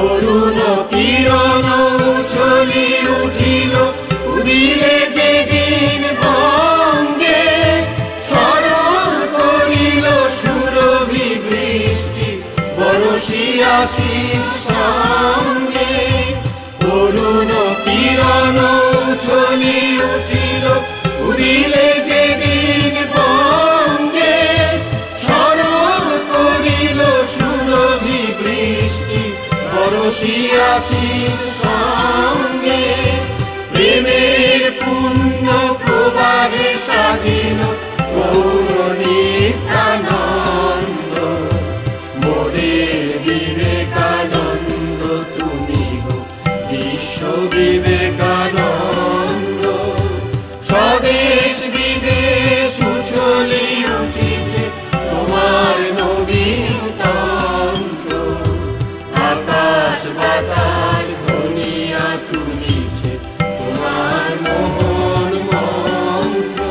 অরুণ কিরণ উছলি উঠিল, উদিলে যেদিন বঙ্গে, স্মরণ করিল সুরভি বৃষ্টি বরষিয়া শির সঙ্গে। অরুণ কিরণ উছলি উঠিল, উদিলে যেদিন বঙ্গে, স্মরণ করিল সুরভি বৃষ্টি বরষিয়া শির সঙ্গে। প্রেমের পুণ্য প্রবাহে স্বাধীন গৌর নিত্যানন্দ, মোদের বিবেকানন্দ তুমি গো বিশ্ব বিবেকানন্দ। স্বদেশ বিদেশ উছলি উঠিছে তোমার নবীন তন্ত্র, আকাশ বাতাস ধ্বনিয়া তুলিছে তোমার মোহন মন্ত্র।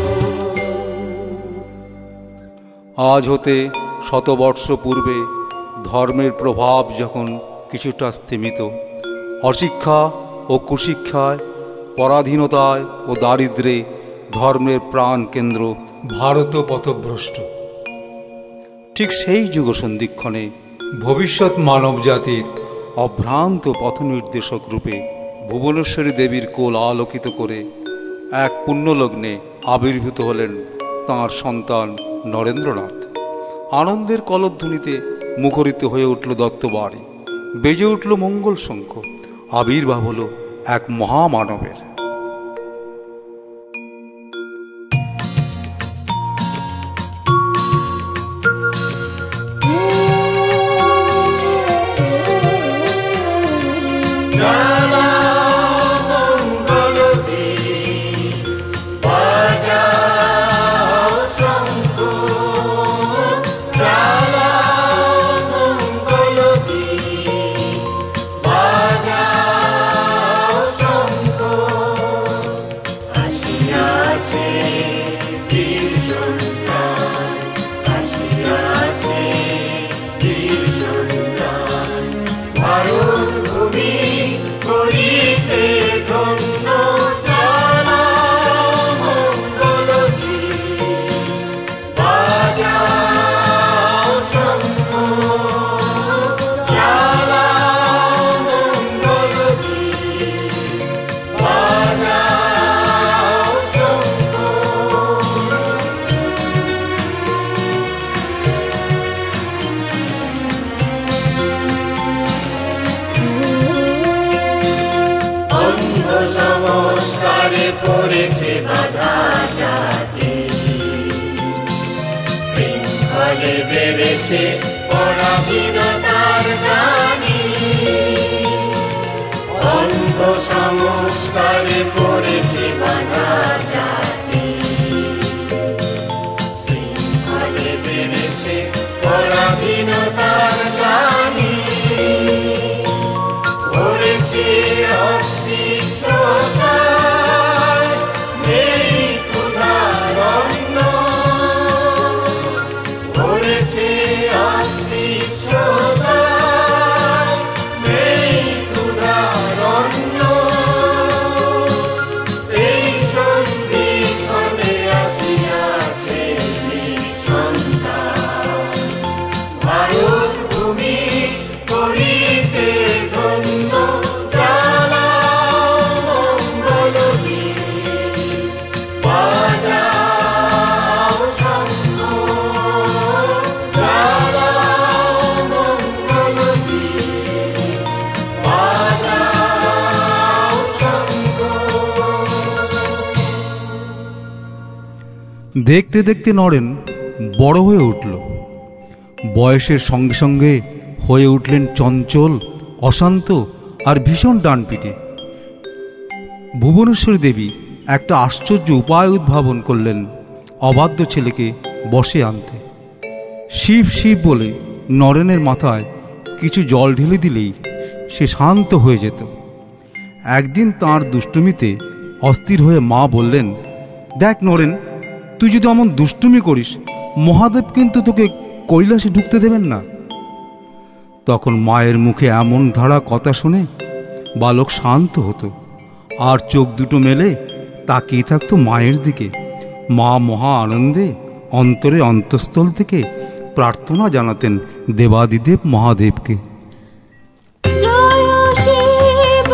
আজ হতে শতবর্ষ পূর্বে ধর্মের প্রভাব যখন কিছুটা স্তিমিত, অশিক্ষা ও কুশিক্ষায়, পরাধীনতায় ও দারিদ্র্যে ধর্মের প্রাণ কেন্দ্র ভারত পথভ্রষ্ট, ঠিক সেই যুগ সন্ধিক্ষণে ভবিষ্যৎ মানব জাতির অভ্রান্ত পথনির্দেশক রূপে ভুবনেশ্বরী দেবীর কোল আলোকিত করে এক পুণ্যলগ্নে আবির্ভূত হলেন তাঁর সন্তান নরেন্দ্রনাথ। আনন্দের কলধ্বনিতে মুখরিত হয়ে উঠল দত্তবাড়ি, বেজে উঠল মঙ্গল শঙ্খ। আবির্ভাব হল এক মহামানবের। পড়েছে বাধা জাতি, শৃঙ্খলে বেড়েছে পরাধীনতার প্রাণী। অন্ধ সংস্কারে পড়েছে বাধা জাতি, শৃঙ্খলে বেড়েছে পরাধীনতার প্রাণী। পড়েছে অস্পৃশ্যতা, দেখতে দেখতে নরেন বড় হয়ে উঠল। বয়সের সঙ্গে সঙ্গে হয়ে উঠলেন চঞ্চল, অশান্ত আর ভীষণ ডানপিটে। ভুবনেশ্বরী দেবী একটা আশ্চর্য উপায় উদ্ভাবন করলেন অবাধ্য ছেলেকে বশে আনতে। শিব শিব বলে নরেনের মাথায় কিছু জল ঢেলে দিলেই সে শান্ত হয়ে যেত। একদিন তাঁর দুষ্টুমিতে অস্থির হয়ে মা বললেন, দেখ নরেন, তুই যদি এমন দুষ্টুমি করিস, মহাদেব কিন্তু তোকে কৈলাসে ঢুকতে দেবেন না। তখন মায়ের মুখে এমন ধারা কথা শুনে বালক শান্ত হতো আর চোখ দুটো মেলে তাকিয়ে থাকতো মায়ের দিকে। মা মহা আনন্দে অন্তরে অন্তঃস্থল থেকে প্রার্থনা জানাতেন দেবাদিদেব মহাদেবকে। জয় শিব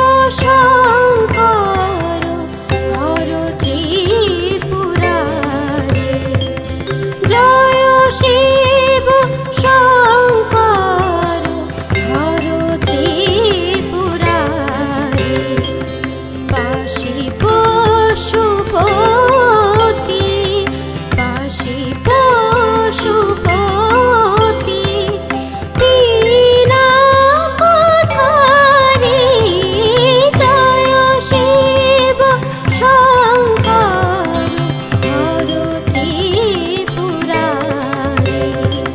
শঙ্কর হর ত্রিপুরারে, জয় শিব শঙ্কর হর ত্রিপুরারে, বাসি পশুপতি বাসি পশুপতি পিনাকধারী, জয় শিব শঙ্কর হর ত্রিপুরারে।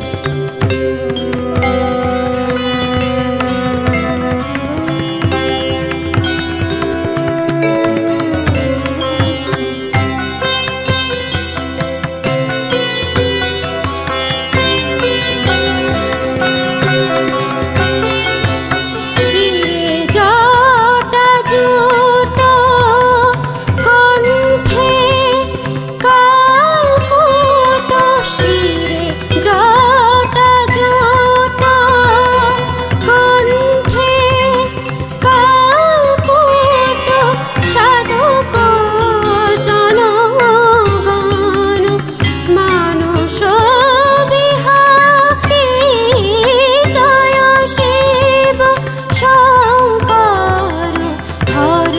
শিরে জটা জুটো কণ্ঠে কালকুট, শিরে জটা জুটো কণ্ঠে কালকুট, সাধক জনগণ মানস বিহারী, জয় শিব শঙ্কর হর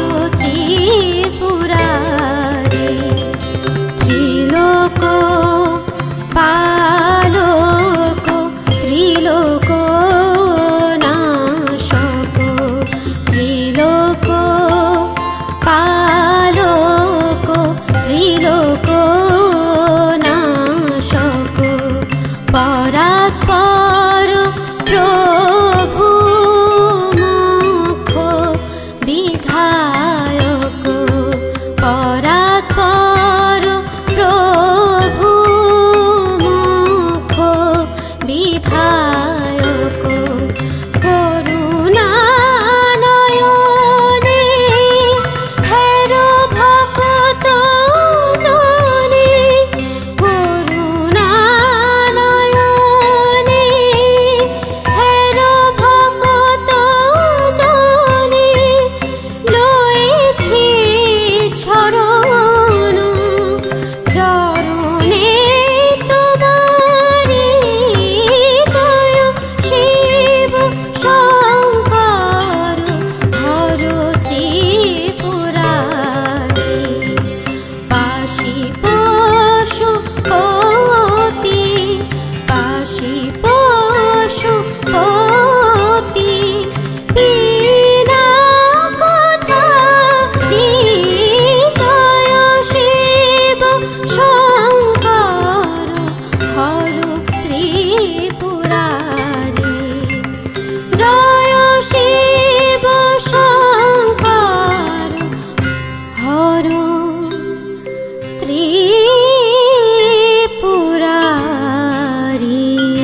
ত্রিপুরারে, ত্রিলোক পালক ত্রিলোক নাশক, ত্রিলোক পালক ত্রিলোক নাশক, পরাৎপর প্রভু মুখ বিধায়ক, পরাৎপর প্রভু মুখ বিধায়ক, করুণানয়নে হের ভক্ত জনে, করুণানয়নে হের ভক্ত জনে, লয়েছি শরণ চরণে তোমারি, জয় শিব শঙ্কর হর ত্রিপুরারে, বাসি পশুপতি বাসি পশুপতি পিনাকধারী, জয় শিব শঙ্কর হর ত্রিপুরারে, জয় শিব শঙ্কর হর ত্রিপুরারে।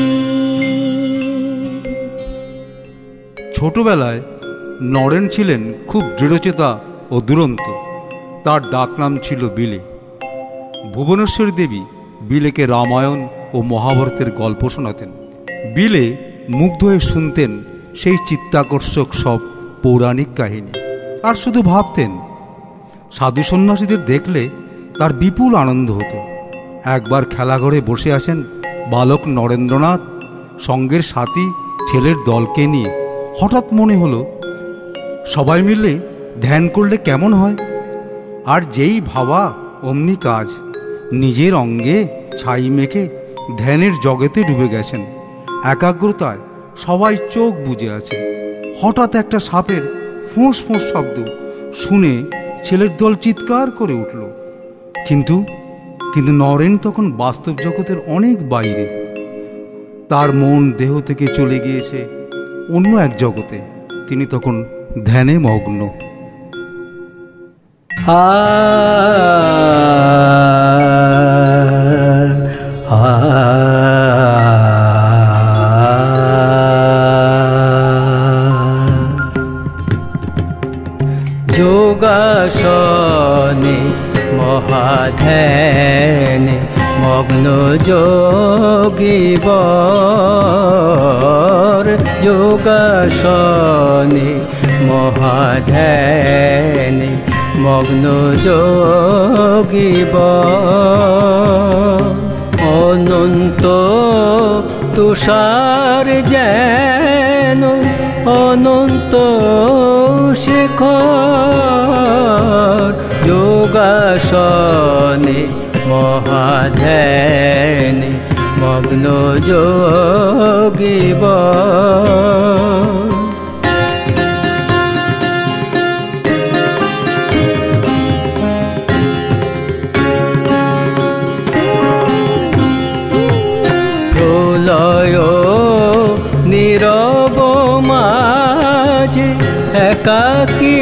ছোটবেলায় নরেন ছিলেন খুব দৃঢ়চেতা ও দুরন্ত। তার ডাকনাম ছিল বিলে। ভুবনেশ্বরী দেবী বিলেকে রামায়ণ ও মহাভারতের গল্প শোনাতেন। বিলে মুগ্ধ হয়ে শুনতেন সেই চিত্তাকর্ষক সব পৌরাণিক কাহিনী, আর শুধু ভাবতেন। সাধু সন্ন্যাসীদের দেখলে তার বিপুল আনন্দ হতো। একবার খেলাঘরে বসে আছেন বালক নরেন্দ্রনাথ সঙ্গের সাথী ছেলের দলকে নিয়ে। হঠাৎ মনে হলো সবাই মিলে ধ্যান করলে কেমন হয়। আর যেই ভাবা অমনি কাজ। নিজের অঙ্গে ছাই মেখে ধ্যানের জগতে ডুবে গেছেন। একাগ্রতায় সবাই চোখ বুজে আছে। হঠাৎ একটা সাপের ফোঁস ফোঁস শব্দ শুনে ছেলের দল চিৎকার করে উঠল। কিন্তু নরেন তখন বাস্তব জগতের অনেক বাইরে। তার মন দেহ থেকে চলে গিয়েছে অন্য এক জগতে। তিনি তখন ধ্যানে মগ্ন। যোগীবর যোগাসনে মহাধ্যানে মগ্ন যোগীবর অনন্ত তুষার যেন অনন্ত শেখর যোগাসনে মহাধ্যানে মগ্ন যোগীবর প্রলয় নীরব মাঝে একাকী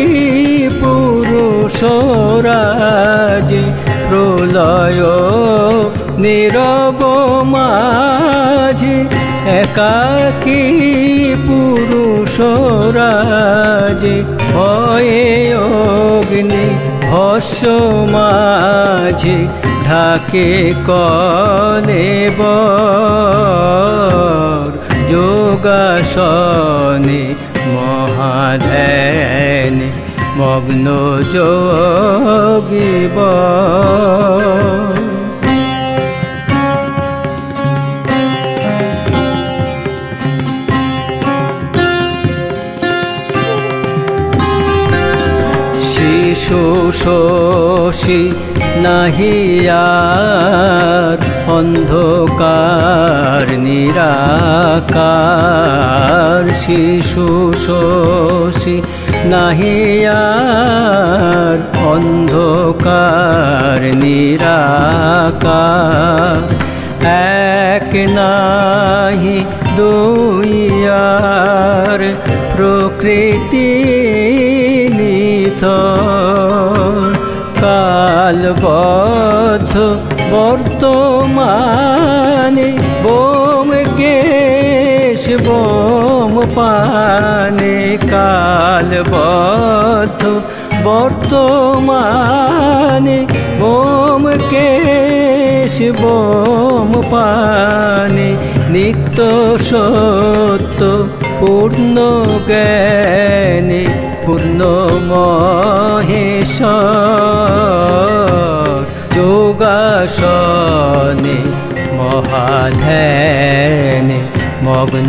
পুরুষরাজে প্রলয় নীরব মাঝে একাকী পুরুষরাজে ভয়ে অগ্নি ভস্য মাঝে ঢাকে কলেবর যোগাসনে মহাধ্যানে মগ্ন যোগীবর শিশু শোষী নাহিয়ার অন্ধকার নিরাকার শিশু শোষী নাহিয়ার অন্ধকার নিরাকার এক নাহি দুইয়ার প্রকৃতি নিথর কালবদ্ধ বর্তমানে বোম কেশ বোম পানে কালবদ্ধ বর্তমানে বোম কেশ বোম পানে নিত্য সত্য পূর্ণ জ্ঞানে পূর্ণ মহেশ্বর যোগাসনে মহাধ্যানে মগ্ন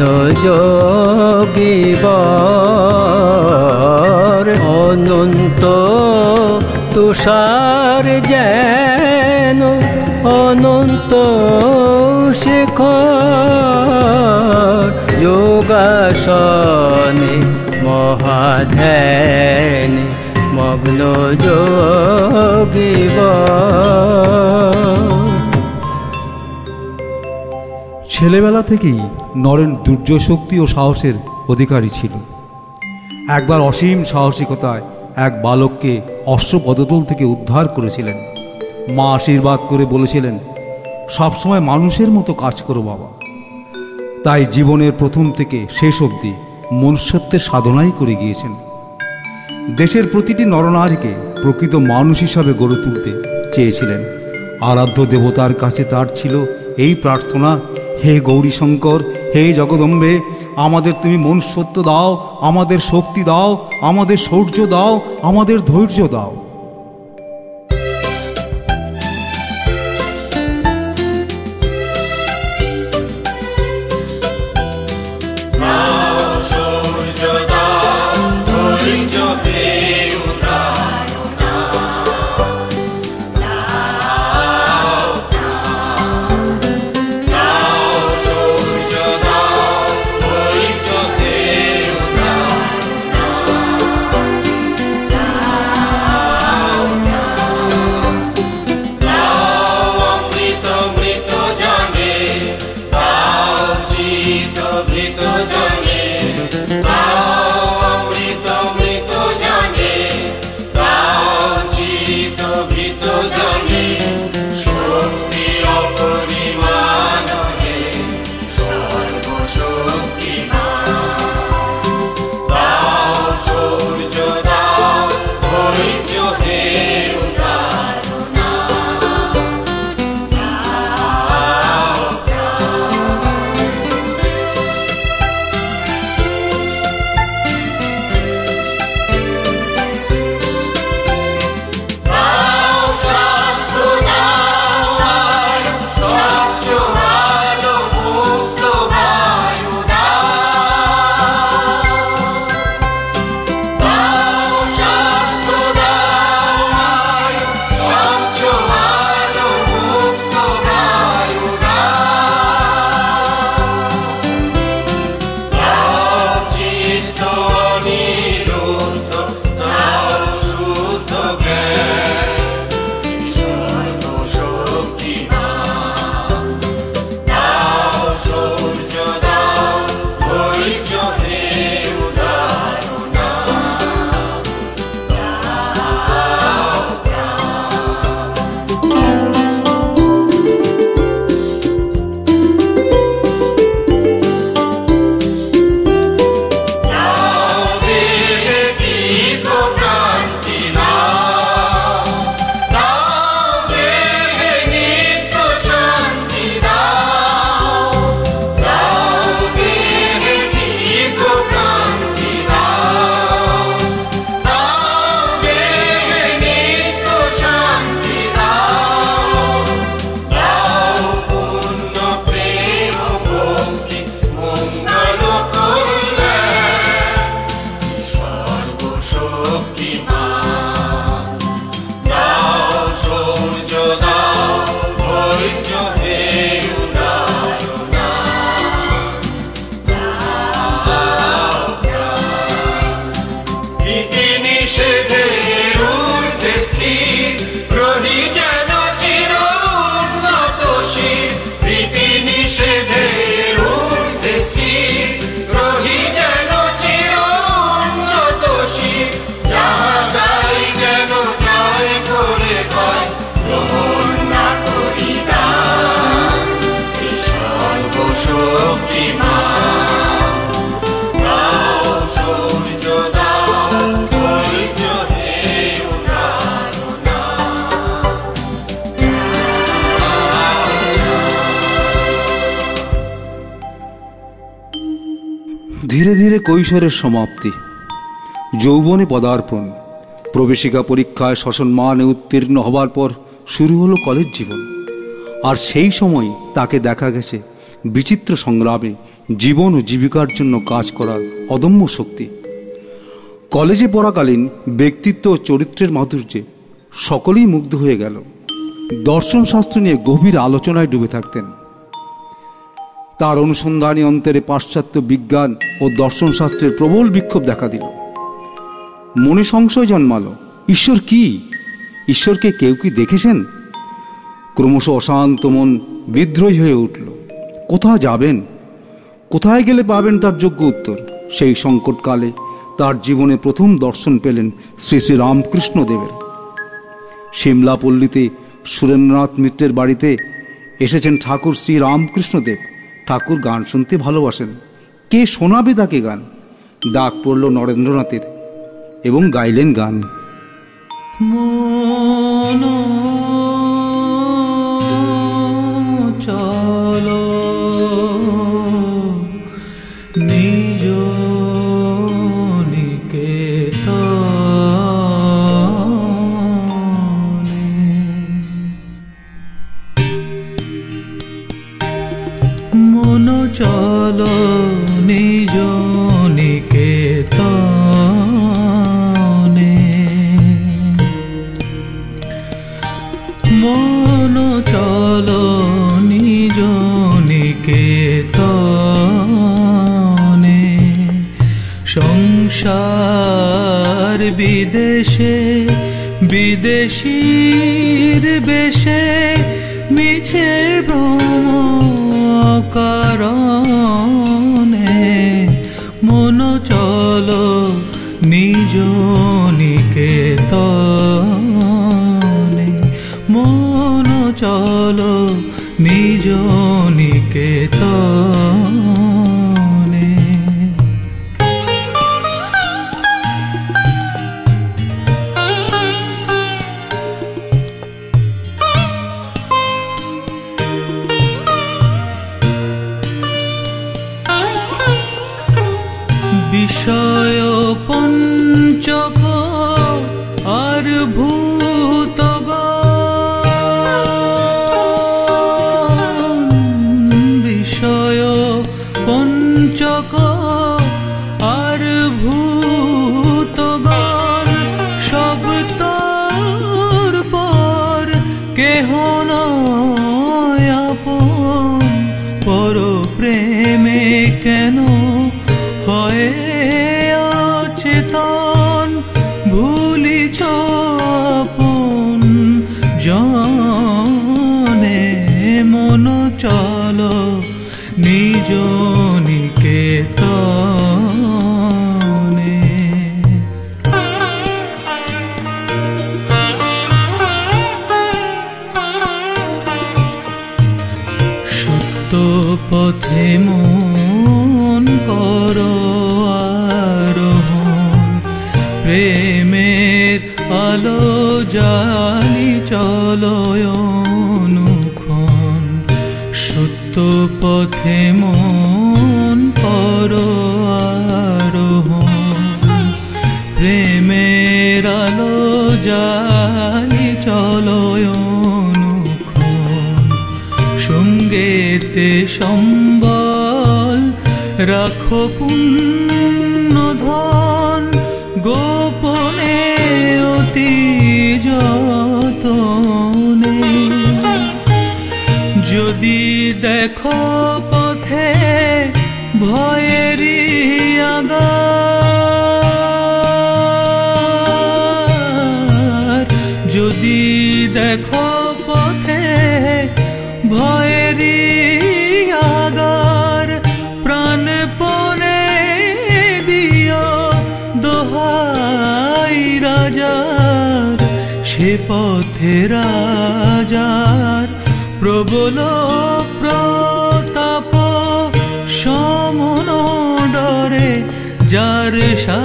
যোগীবর অনন্ত তুষার যেন অনন্ত শেখর যোগাসনে মহাধ্যানে মগ্ন যোগীবর ছেলেবেলা থেকেই নরেন দুর্য শক্তি ও সাহসের অধিকারী ছিল। একবার অসীম সাহসিকতায় এক বালককে অশ্বপদতল থেকে উদ্ধার করেছিলেন। মা আশীর্বাদ করে বলেছিলেন, সবসময় মানুষের মতো কাজ করো বাবা। তাই জীবনের প্রথম থেকে শেষ অবধি মনুষ্যত্বের সাধনাই করে গিয়েছেন। দেশের প্রতিটি নরনারীকে প্রকৃত মানুষ হিসাবে গড়ে তুলতে চেয়েছিলেন। আরাধ্য দেবতার কাছে তার ছিল এই প্রার্থনা, হে গৌরীশঙ্কর, হে জগদম্বে, আমাদের তুমি মনুষ্যত্ব দাও, আমাদের শক্তি দাও, আমাদের শৌর্য দাও, আমাদের ধৈর্য দাও। ধীরে ধীরে কৈশোরের সমাপ্তি, যৌবনে পদার্পণ, প্রবেশিকা পরীক্ষায় সসম্মানে উত্তীর্ণ হবার পর শুরু হলো কলেজ জীবন। আর সেই সময় তাকে দেখা গেছে বিচিত্র সংগ্রামে জীবন ও জীবিকার জন্য কাজ করার অদম্য শক্তি। কলেজে পড়াকালীন ব্যক্তিত্ব ও চরিত্রের মাধুর্যে সকলেই মুগ্ধ হয়ে গেল। দর্শনশাস্ত্র নিয়ে গভীর আলোচনায় ডুবে থাকতেন। তার অনুসন্ধানী অন্তরে পাশ্চাত্য বিজ্ঞান ও দর্শনশাস্ত্রের প্রবল বিক্ষোভ দেখা দিল। মনে সংশয় জন্মালো, ঈশ্বর কি? ঈশ্বরকে কেউ কি দেখেছেন? ক্রমশ অশান্ত মন বিদ্রোহী হয়ে উঠল। কোথায় যাবেন? কোথায় গেলে পাবেন তার যোগ্য উত্তর? সেই সংকটকালে তার জীবনে প্রথম দর্শন পেলেন শ্রী শ্রী রামকৃষ্ণদেবের। সিমলাপল্লীতে সুরেন্দ্রনাথ মিত্রের বাড়িতে এসেছেন ঠাকুর শ্রী রামকৃষ্ণদেব। ঠাকুর গান শুনতে ভালোবাসেন। কে শোনাবে তাকে গান? ডাক পড়ল নরেন্দ্রনাথের এবং গাইলেন গান। মনো চলো নিজ নিকেতনে, মনো চলো নিজ নিকেতনে, মন চলো নিজ নিকেতনে। সংসার বিদেশে বিদেশীর বেশে মিছে ভ্রম কারণে, মন চলো নিজ নিকেতনে, মন চলো নিজ নিকেতনে। বিষয় পঞ্চক আর ভূতগণ, বিষয় পঞ্চক আর ভূতগণ, সব তোর পর কেহ নয় আপন। পর প্রেমে কেন হয় অচেতন, ভুলিছ আপন জনে, মন চলো নিজ নিকেতনে। সত্য পথে মন করো আরোহণ, প্রেমের আলো জালি চলো অনুক্ষণ। সত্য পথে মন করো আরোহণ, প্রেমের আলো জালি চলো অনুক্ষণ। সঙ্গেতে সম্বল রাখো পুণ্য ধন, গোপনে অতি যতনে। যদি দেখো পথে ভয়েরই আগার, যদি দেখো পথে ভয়েরই আগার, প্রাণপণে দিও দোহাই রাজার। সে পথে রাজার প্রবল প্রতাপ, সমন ডরে যার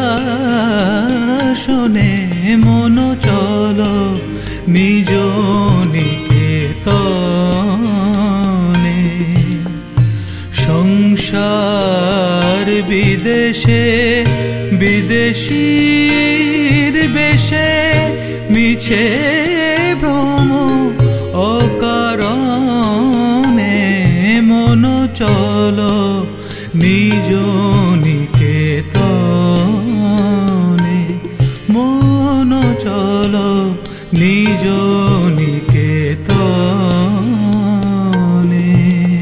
শাসনে, মন চলো নিজ নিকেতনে। সংসার বিদেশে বিদেশীর বেশে মিছে ভ্রম অকারণে মন চলো নিজ নিকেতনে, মন চলো নিজ নিকেতনে।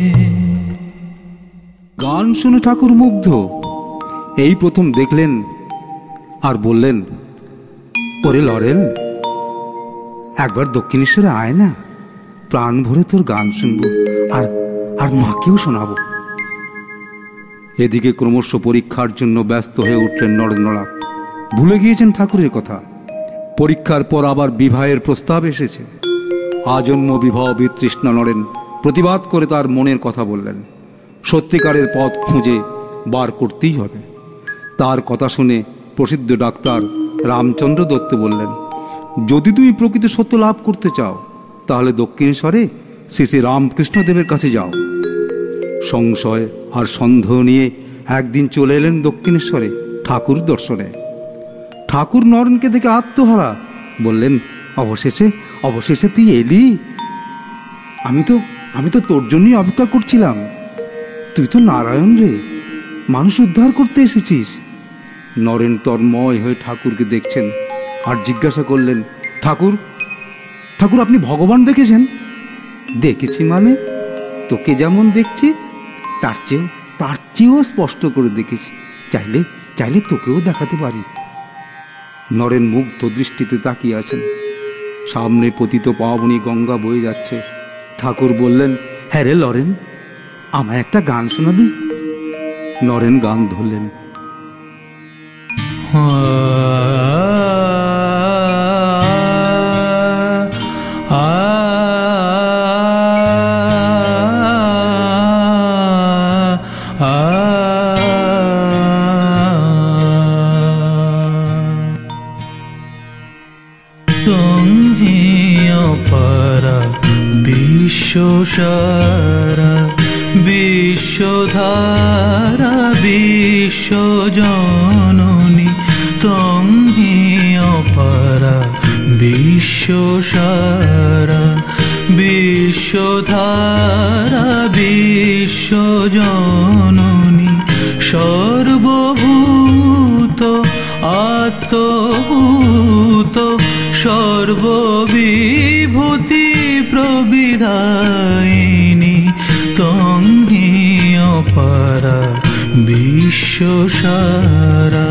গান শুনে ঠাকুর মুগ্ধ। এই প্রথম দেখলেন আর বললেন, ওরে লরেল, একবার দক্ষিণেশ্বরে আয় না, প্রাণ ভরে তোর গান শুনবো আর আর মাকেও শোনাবো। এদিকে ক্রমশ পরীক্ষার জন্য ব্যস্ত হয়ে উঠলেন নরেন্দ্রনাথ। ভুলে গিয়েছেন ঠাকুরের কথা। পরীক্ষার পর আবার বিবাহের প্রস্তাব এসেছে। আজন্ম বিবাহ বিতৃষ্ণা নরেন প্রতিবাদ করে তার মনের কথা বললেন। সত্যিকারের পথ খুঁজে বার করতেই হবে। তার কথা শুনে প্রসিদ্ধ ডাক্তার রামচন্দ্র দত্ত বললেন, যদি তুমি প্রকৃত সত্য লাভ করতে চাও তাহলে দক্ষিণেশ্বরে শ্রী শ্রী রামকৃষ্ণদেবের কাছে যাও। সংশয় আর সন্দেহ নিয়ে একদিন চলে এলেন দক্ষিণেশ্বরে ঠাকুর দর্শনে। ঠাকুর নরেনকে দেখে আত্মহারা, বললেন, অবশেষে তুই এলি। আমি তো তোর জন্যই অপেক্ষা করছিলাম। তুই তো নারায়ণ রে, মানুষ উদ্ধার করতে এসেছিস। নরেন তন্ময় হয়ে ঠাকুরকে দেখছেন আর জিজ্ঞাসা করলেন, ঠাকুর আপনি ভগবান দেখেছেন? দেখেছি মানে, তোকে যেমন দেখছি তার চেয়েও স্পষ্ট করে দেখেছি। চাইলে তোকেও দেখাতে পারি। নরেন মুগ্ধ দৃষ্টিতে তাকিয়ে আছেন। সামনে পতিত পাবনী গঙ্গা বয়ে যাচ্ছে। ঠাকুর বললেন, হ্যাঁ রে লরেন, আমায় একটা গান শোনাবি? নরেন গান ধরলেন। বিশ্বসারা বিশ্বধারা বিশ্বজননী তং হি অপারা বিশ্বসারা বিশ্বধারা বিশ্বজননী সর্বভূত আত্মভূত সর্ববিভূতি প্রবিধায়িনী তং হি অপারা বিশ্বসারা।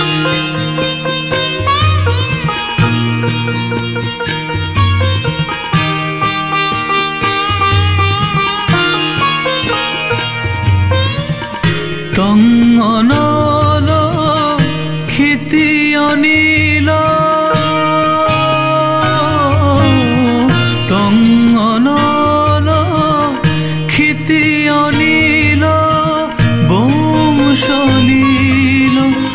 তং অনল ক্ষিতি অনিল তং অনল ক্ষিতি অনিল বংশলীল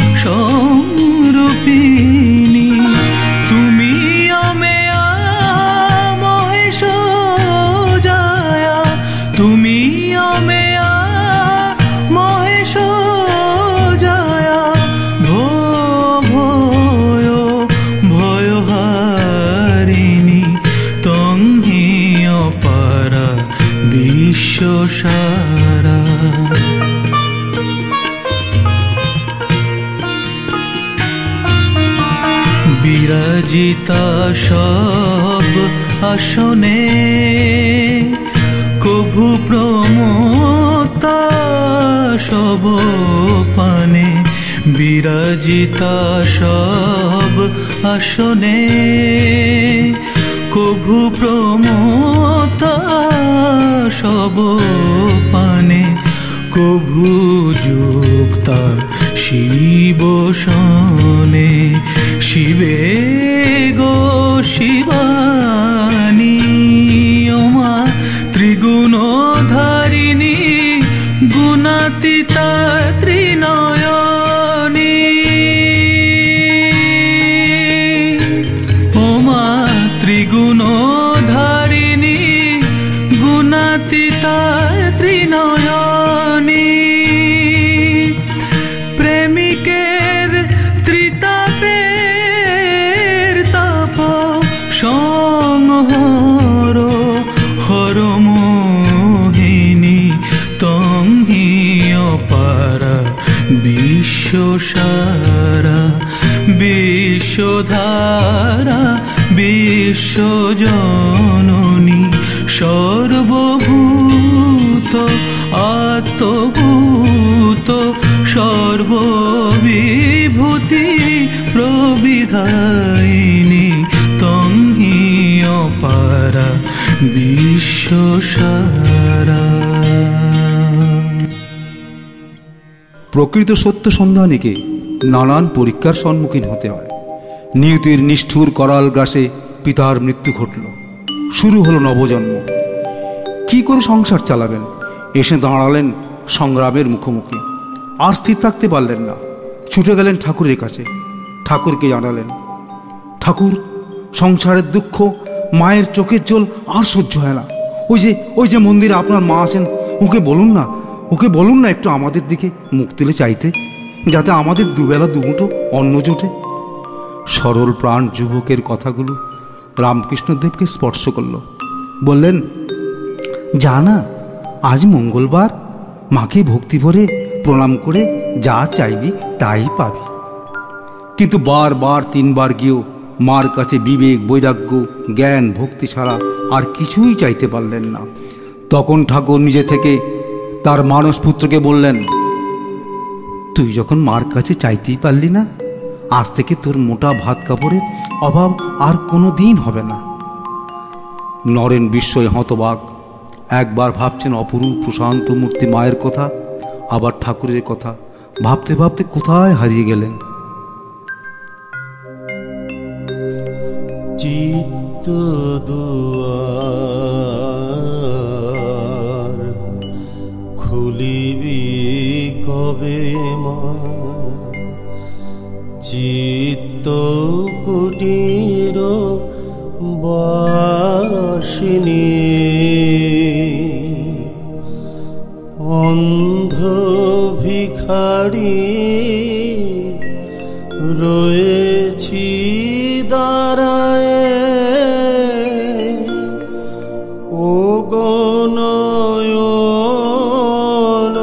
সংরূপিণী তুমি অমেয়া মহেশ জায়া তুমি অমেয়া মহেশ জায়া ভয় ভয়হারিণী তং হি অপারা বিশ্বসারা। বিরাজিতা সব আসনে কভু প্রমোতা সব পানে বিরাজিতা সব আসনে কভু প্রমোতা সব পানে কভু যুক্তা শিব শনে শিবে গো শিবানী ওমা ত্রিগুণধারিণী গুণাতীতা ত্রিনয়নী ওমা ত্রিগুণধারিণী গুণাতীতা ত্রিনয়নী বিশ্বসারা বিশ্বধারা বিশ্বজননী সর্বভূত আত্মভূত সর্ববিভূতি প্রবিধায়িনী তং হি অপারা বিশ্বসারা। প্রকৃত সত্য সন্ধানীকে নানান পরীক্ষার সম্মুখীন হতে হয়। নিয়তির নিষ্ঠুর করাল গ্রাসে পিতার মৃত্যু ঘটল, শুরু হলো নবজন্ম। কি করে সংসার চালাবেন? এসে দাঁড়ালেন সংগ্রামের মুখোমুখি। আর স্থির থাকতে পারলেন না, ছুটে গেলেন ঠাকুরের কাছে। ঠাকুরকে জানালেন, ঠাকুর, সংসারের দুঃখ, মায়ের চোখের জল আর সহ্য হয় না। ওই যে মন্দিরে আপনার মা আছেন, ওকে বলুন না একটু আমাদের দিকে মুখ তুলে চাইতে, যাতে আমাদের দুবেলা দুমুঠো অন্ন জোটে। সরল প্রাণ যুবকের কথাগুলো রামকৃষ্ণদেবকে স্পর্শ করল। বললেন, জানা, আজ মঙ্গলবার, মাকে ভক্তি ভরে প্রণাম করে যা চাইবি তাই পাবি। কিন্তু বারবার 3 বার গিয়েও মার কাছে বিবেক, বৈরাগ্য, জ্ঞান, ভক্তি ছাড়া আর কিছুই চাইতে পারলেন না। তখন ঠাকুর নিজে থেকে তার মানস পুত্রকে বললেন, তুই যখন মার কাছে চাইতেই পারলি না, আজ থেকে তোর মোটা ভাত কাপড়ের অভাব আর কোনো দিন হবে না। নরেন বিস্ময়ে হতবাক। একবার ভাবছেন অপরূপ প্রশান্ত মূর্তি মায়ের কথা, আবার ঠাকুরের কথা। ভাবতে ভাবতে কোথায় হারিয়ে গেলেন। চিত্ত দুয়ার খুলিবি কবে মা, চিত্ত কুটির বাসিনী, অন্ধ ভিখারি রয়েছি দাঁড়ায়, ও গনয়ন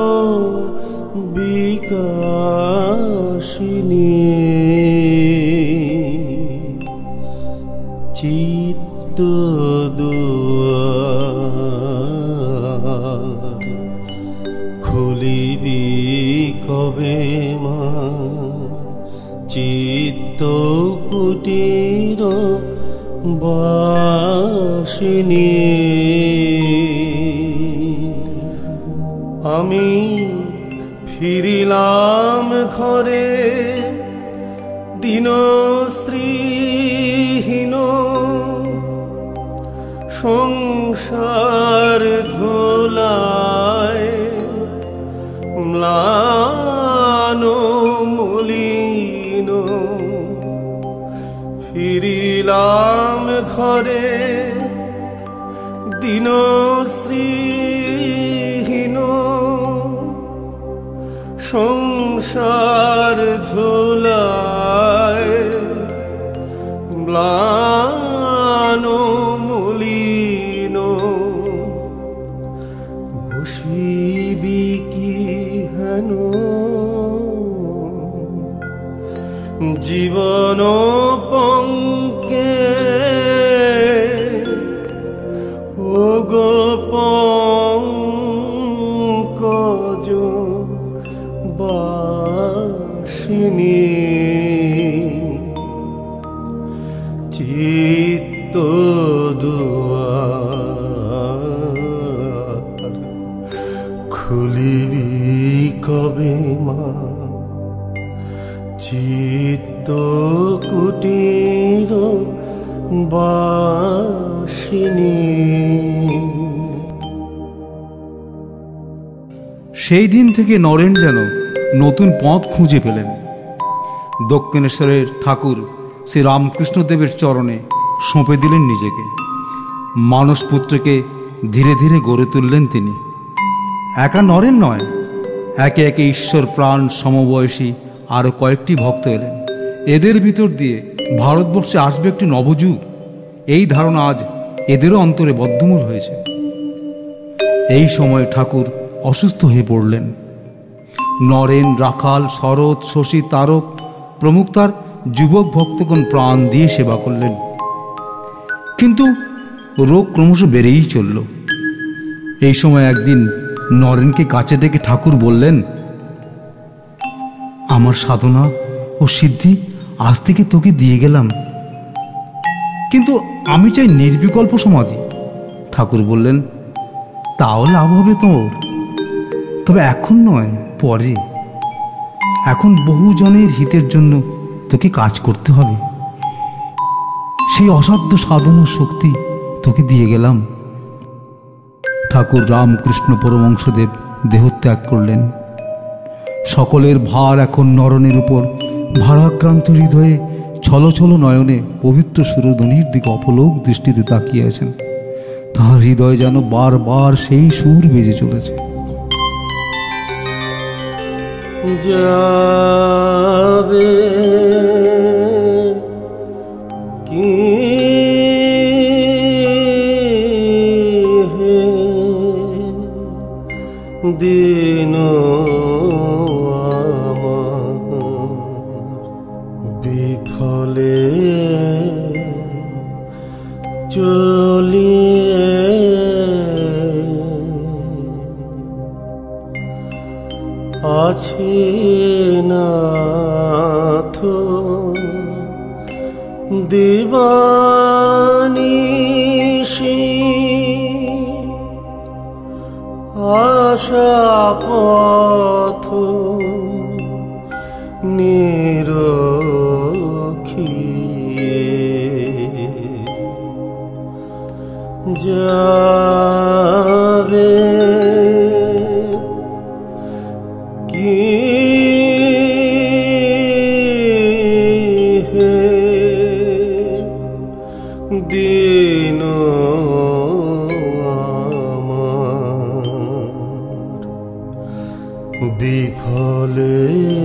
বিকাশিনী, চিত্ত দুয়ার খুলিবি কবে মা, চিত্ত কুটির বাসিনী। আমি ফিরিলাম ঘরে দিনশ্রীহীন, সংসার ধোলায় ম্লান মলিন, ফিরিলাম ঘরে দিনশ্রীহীন, সংসার ধোলায় ম্লান মলিন, বসিবি কি হেন জীবন পঙ্কে, ও গো পঙ্কজ বাসিনী, চিত্ত দুয়ার খুলিবি কবে মা, চিত্ত কুটির বাসিনী। সেই দিন থেকে নরেন যেন নতুন পথ খুঁজে পেলেন। দক্ষিণেশ্বরের ঠাকুর শ্রী রামকৃষ্ণদেবের চরণে সঁপে দিলেন নিজেকে। মানসপুত্রকে ধীরে ধীরে গড়ে তুললেন তিনি। একা নরেন নয়, একে একে ঈশ্বর প্রাণ সমবয়সী আরও কয়েকটি ভক্ত এলেন। এদের ভিতর দিয়ে ভারতবর্ষে আসবে একটি নবযুগ, এই ধারণা আজ এদেরও অন্তরে বদ্ধমূল হয়েছে। এই সময় ঠাকুর অসুস্থ হয়ে পড়লেন। নরেন, রাখাল, শরৎ, শশী, তারক প্রমুখ তার যুবক ভক্তগণ প্রাণ দিয়ে সেবা করলেন। কিন্তু রোগ ক্রমশ বেড়েই চলল। এই সময় একদিন নরেনকে কাছে ডেকে ঠাকুর বললেন, আমার সাধনা ও সিদ্ধি আজ থেকে তোকে দিয়ে গেলাম, কিন্তু আমি চাই নির্বিকল্প সমাধি। ঠাকুর বললেন, তাও লাভ হবে তোর, তবে এখন নয়, পরে। এখন বহুজনের হিতের জন্য তোকে কাজ করতে হবে। সেই অসাধ্য সাধনার শক্তি তোকে দিয়ে গেলাম। ঠাকুর রামকৃষ্ণ পরমহংসদেব দেহত্যাগ করলেন। সকলের ভার এখন নরনের উপর। ভারাক্রান্ত হৃদয়ে ছল ছল নয়নে পবিত্র সুরধ্বনির দিকে অপলোক দৃষ্টিতে তাকিয়ে আছেন। তাহার হৃদয় যেন বারবার সেই সুর বেজে চলেছে। যাবে কি হে দিন বিফলে চলিয়ে আছে নাথ দিবানিশি আশা পথ নিরখিয়ে যাবে কি হে দিন আমার বিফলে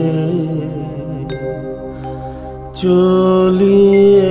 চলিয়ে।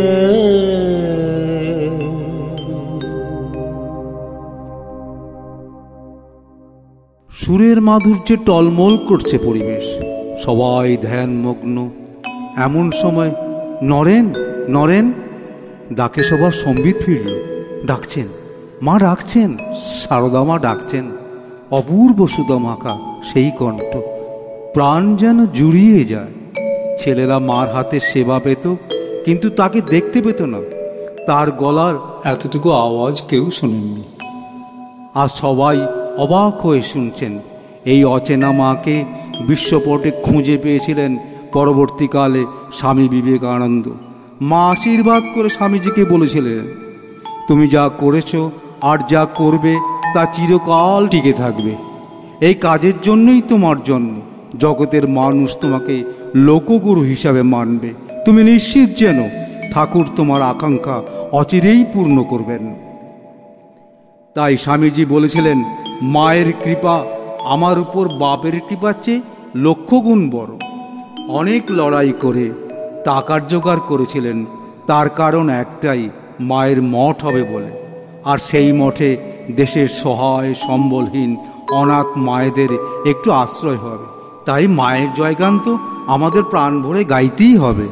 সুরের মাধুর্যে টলমল করছে পরিবেশ, সবাই ধ্যানমগ্ন। এমন সময় নরেন, নরেন ডাকে সবার সম্বিত ফিরল। ডাকছেন, মা ডাকছেন, সারদা মা ডাকছেন। অপূর্ব সুদামাখা সেই কণ্ঠ, প্রাণ যেন জুড়িয়ে যায়। ছেলেরা মার হাতে সেবা পেত, কিন্তু তাকে দেখতে পেত না। তার গলার এতটুকু আওয়াজ কেউ শোনেননি। আর সবাই অবাক হয়ে শুনছেন। এই অচেনা মাকে বিশ্বপটে খুঁজে পেয়েছিলেন পরবর্তীকালে স্বামী বিবেকানন্দ। মা আশীর্বাদ করে স্বামীজিকে বলেছিলেন, তুমি যা করেছ আর যা করবে তা চিরকাল টিকে থাকবে। এই কাজের জন্যই তোমার জন্ম। জগতের মানুষ তোমাকে লোকগুরু হিসাবে মানবে। তুমি নিশ্চিত যেন ঠাকুর তোমার আকাঙ্ক্ষা অচিরেই পূর্ণ করবেন। তাই স্বামীজি বলেছিলেন, মায়ের কৃপা আমার উপর বাপের কৃপার চেয়ে লক্ষ গুণ বড়। অনেক লড়াই করে টাকার জোগাড় করেছিলেন, তার কারণ একটাই, মায়ের মঠ হবে বলে। আর সেই মঠে দেশের সহায় সম্বলহীন অনাথ মায়েদের একটু আশ্রয় হবে। তাই মায়ের জয়গান তো আমাদের প্রাণ ভরে গাইতেই হবে।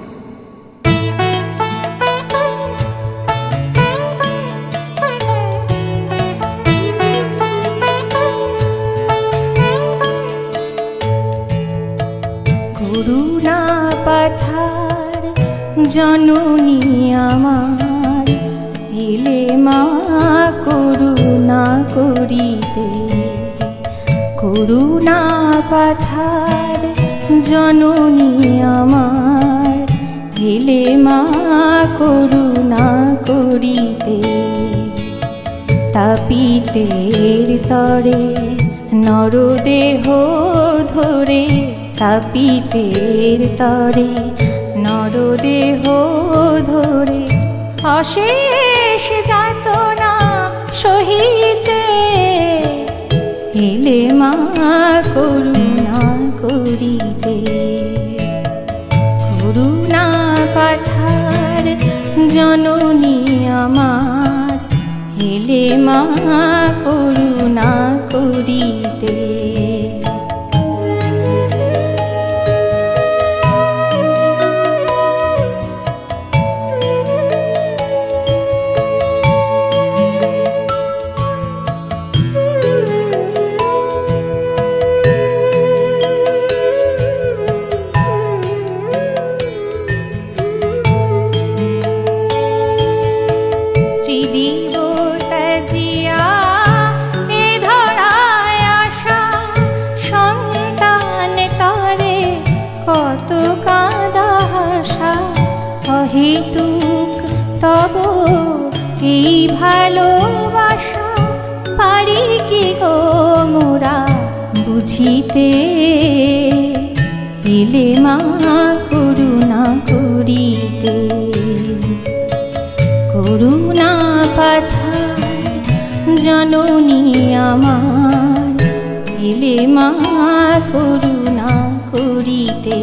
করুণা পাথার জননী আমার, এলে মা করুণা করিতে। করুণা পাথার জননী আমার, এলে মা করুণা করিতে। তাপিতের তরে নরদেহ ধরে, তাপিতের তরে নরদেহ ধরে, অশেষ যাতনা সহিতে। এলে মা করুণা করিতে। করুণা পাথার জননী আমার, এলে মা করুণা করিতে। কত কাঁদা হাসা অহেতুক তব এই ভালোবাসা পারি কি গো মোরা বুঝিতে এলে মা করুণা করিতে করুণা পাথার জননী আমার এলে মা করুণা করিতে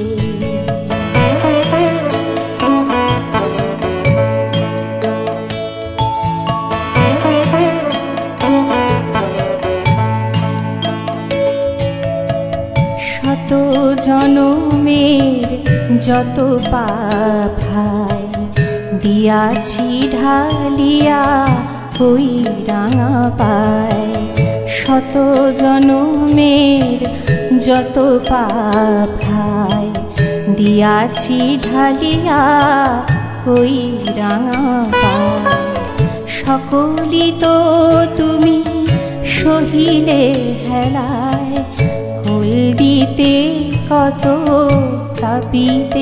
শত জনমের যত পাপ ভাই দিয়াছি ঢালিয়া ওই রাঙা পায় শত জনমের যত পাপ ভাই দিয়াছি ঢালিয়া ওই রাঙা পায় সকলি তো তুমি সহিলে হেলায় কোল দিতে কত তাপিতে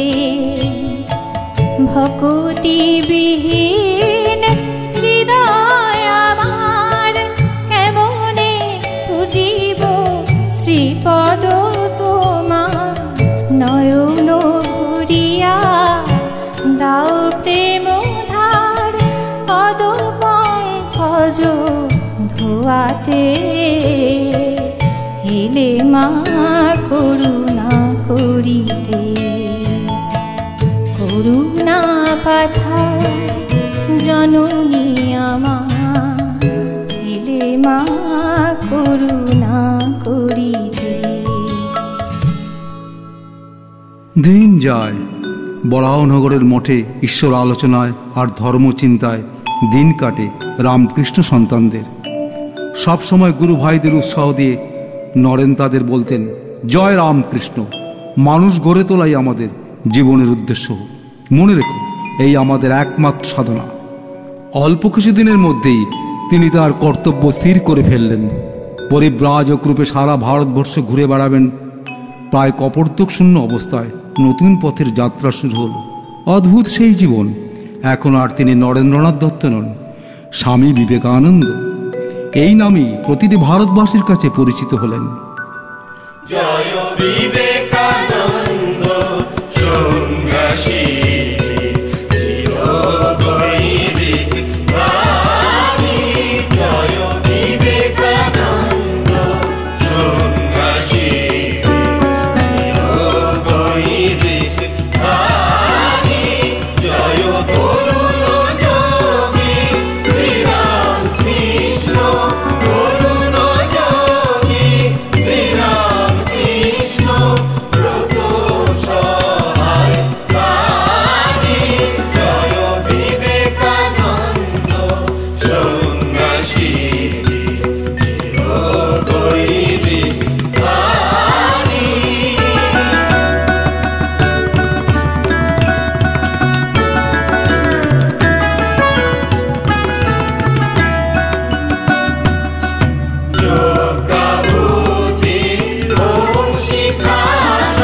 ভক্তি বিহীন হৃদয় আমার কেমনে বুঝিব শ্রীপদ তোমার নয়ন ভরিয়া দাও প্রেম ধার পদ পঙ্কজ ধোয়াতে হেলে মা করুণা করিতে করুণা পাথার জননী আমার হেলে মা করুণা করিতে। দিন যায়, বরাহনগরের মঠে ঈশ্বর আলোচনায় আর ধর্মচিন্তায় দিন কাটে রামকৃষ্ণ সন্তানদের। সবসময় গুরু ভাইদের উৎসাহ দিয়ে নরেন তাদের বলতেন, জয় রামকৃষ্ণ, মানুষ গড়ে তোলাই আমাদের জীবনের উদ্দেশ্য। মনে রেখো, এই আমাদের একমাত্র সাধনা। অল্প কিছুদিনের মধ্যেই তিনি তার কর্তব্য স্থির করে ফেললেন। পরিব্রাজক রূপে সারা ভারতবর্ষ ঘুরে বেড়াবেন। প্রায় কপর্দক শূন্য অবস্থায় নতুন পথের যাত্রা শুরু হল। অদ্ভুত সেই জীবন। এখন আর তিনি নরেন্দ্রনাথ দত্ত নন, স্বামী বিবেকানন্দ। এই নামই প্রতিটি ভারতবাসীর কাছে পরিচিত হলেন। জয় বিবেকানন্দ সন্ন্যাসী চিরদৈবিক বাণী। জয় বিবেকানন্দ সন্ন্যাসী চিরদৈবিক বাণী। জয় তরুণ যোগী শ্রীরাম কৃষ্ণ, তরুণ যোগী শ্রীরাম কৃষ্ণ ব্রত সহায় বাণী। জয় বিবেকানন্দ সন্ন্যাসী চিরদৈবিক বাণী। যোগাভূতি ওম শিখা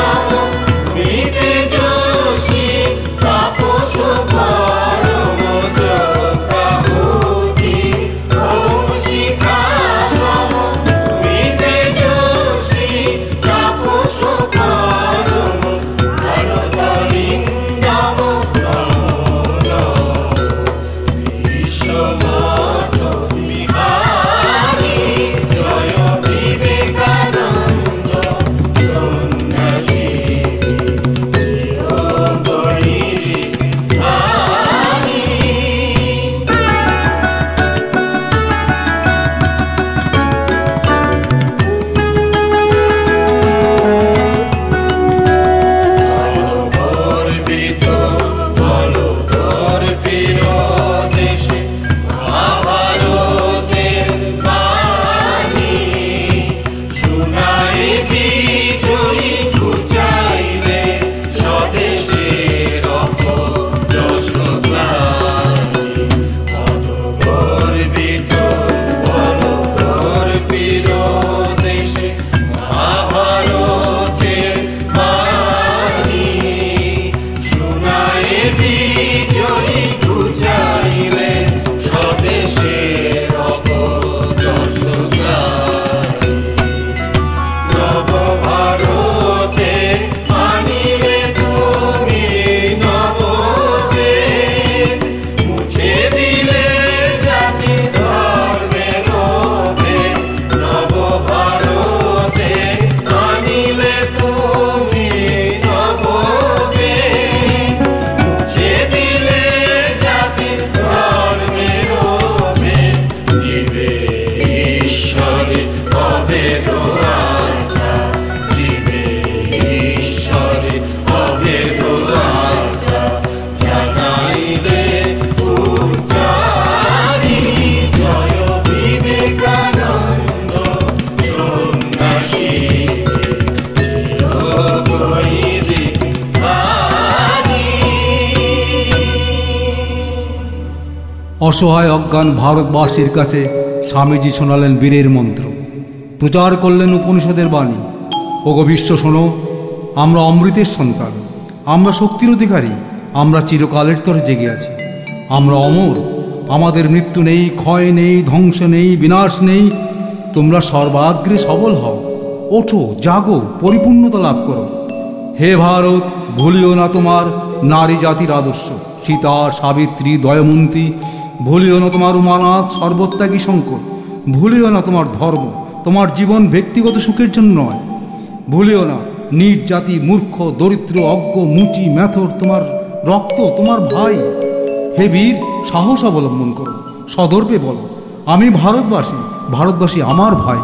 অসহায় অজ্ঞান ভারতবাসীর কাছে স্বামীজি শোনালেন বীরের মন্ত্র, প্রচার করলেন উপনিষদের বাণী। ওগো বিশ্ব শোনো, আমরা অমৃতের সন্তান, আমরা শক্তির অধিকারী, আমরা চিরকালের তরে জেগে আছি, আমরা অমর, আমাদের মৃত্যু নেই, ক্ষয় নেই, ধ্বংস নেই, বিনাশ নেই। তোমরা সর্বাগ্রে সবল হও, ওঠো, জাগো, পরিপূর্ণতা লাভ করো। হে ভারত, ভুলিও না তোমার নারী জাতির আদর্শ, সীতা, সাবিত্রী, দয়মন্তী। ভুলিও না তোমার উমানাথ, সর্বত্যাগী শঙ্কর। ভুলিও না তোমার ধর্ম, তোমার জীবন ব্যক্তিগত সুখের জন্য নয়। ভুলিও না নিজ জাতি, মূর্খ, দরিদ্র, অজ্ঞ, মুচি, ম্যাথর তোমার রক্ত, তোমার ভাই। হে বীর, সাহস অবলম্বন করো, সদর্পে বলো, আমি ভারতবাসী, ভারতবাসী আমার ভাই।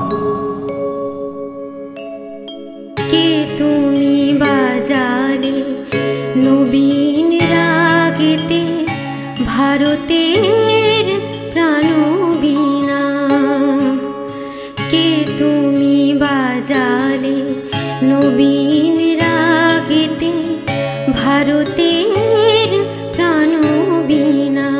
কে তুমি বাজালে নবীন রাগেতে ভারতের প্রাণবীণা। কে তুমি বাজালে নবীন রাগেতে ভারতের প্রাণবীণা।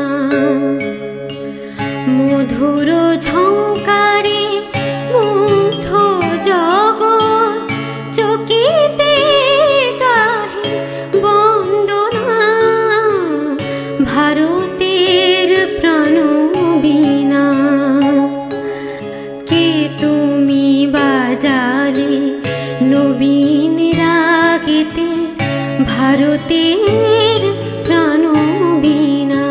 মধুর ঝঙ্কারে মুগ্ধ জগৎ চকিতে গাহে বন্দনা। ভারতের প্রাণবীণা। কে তুমি বাজালে নবীন রাগেতে ভারতের প্রাণবীণা।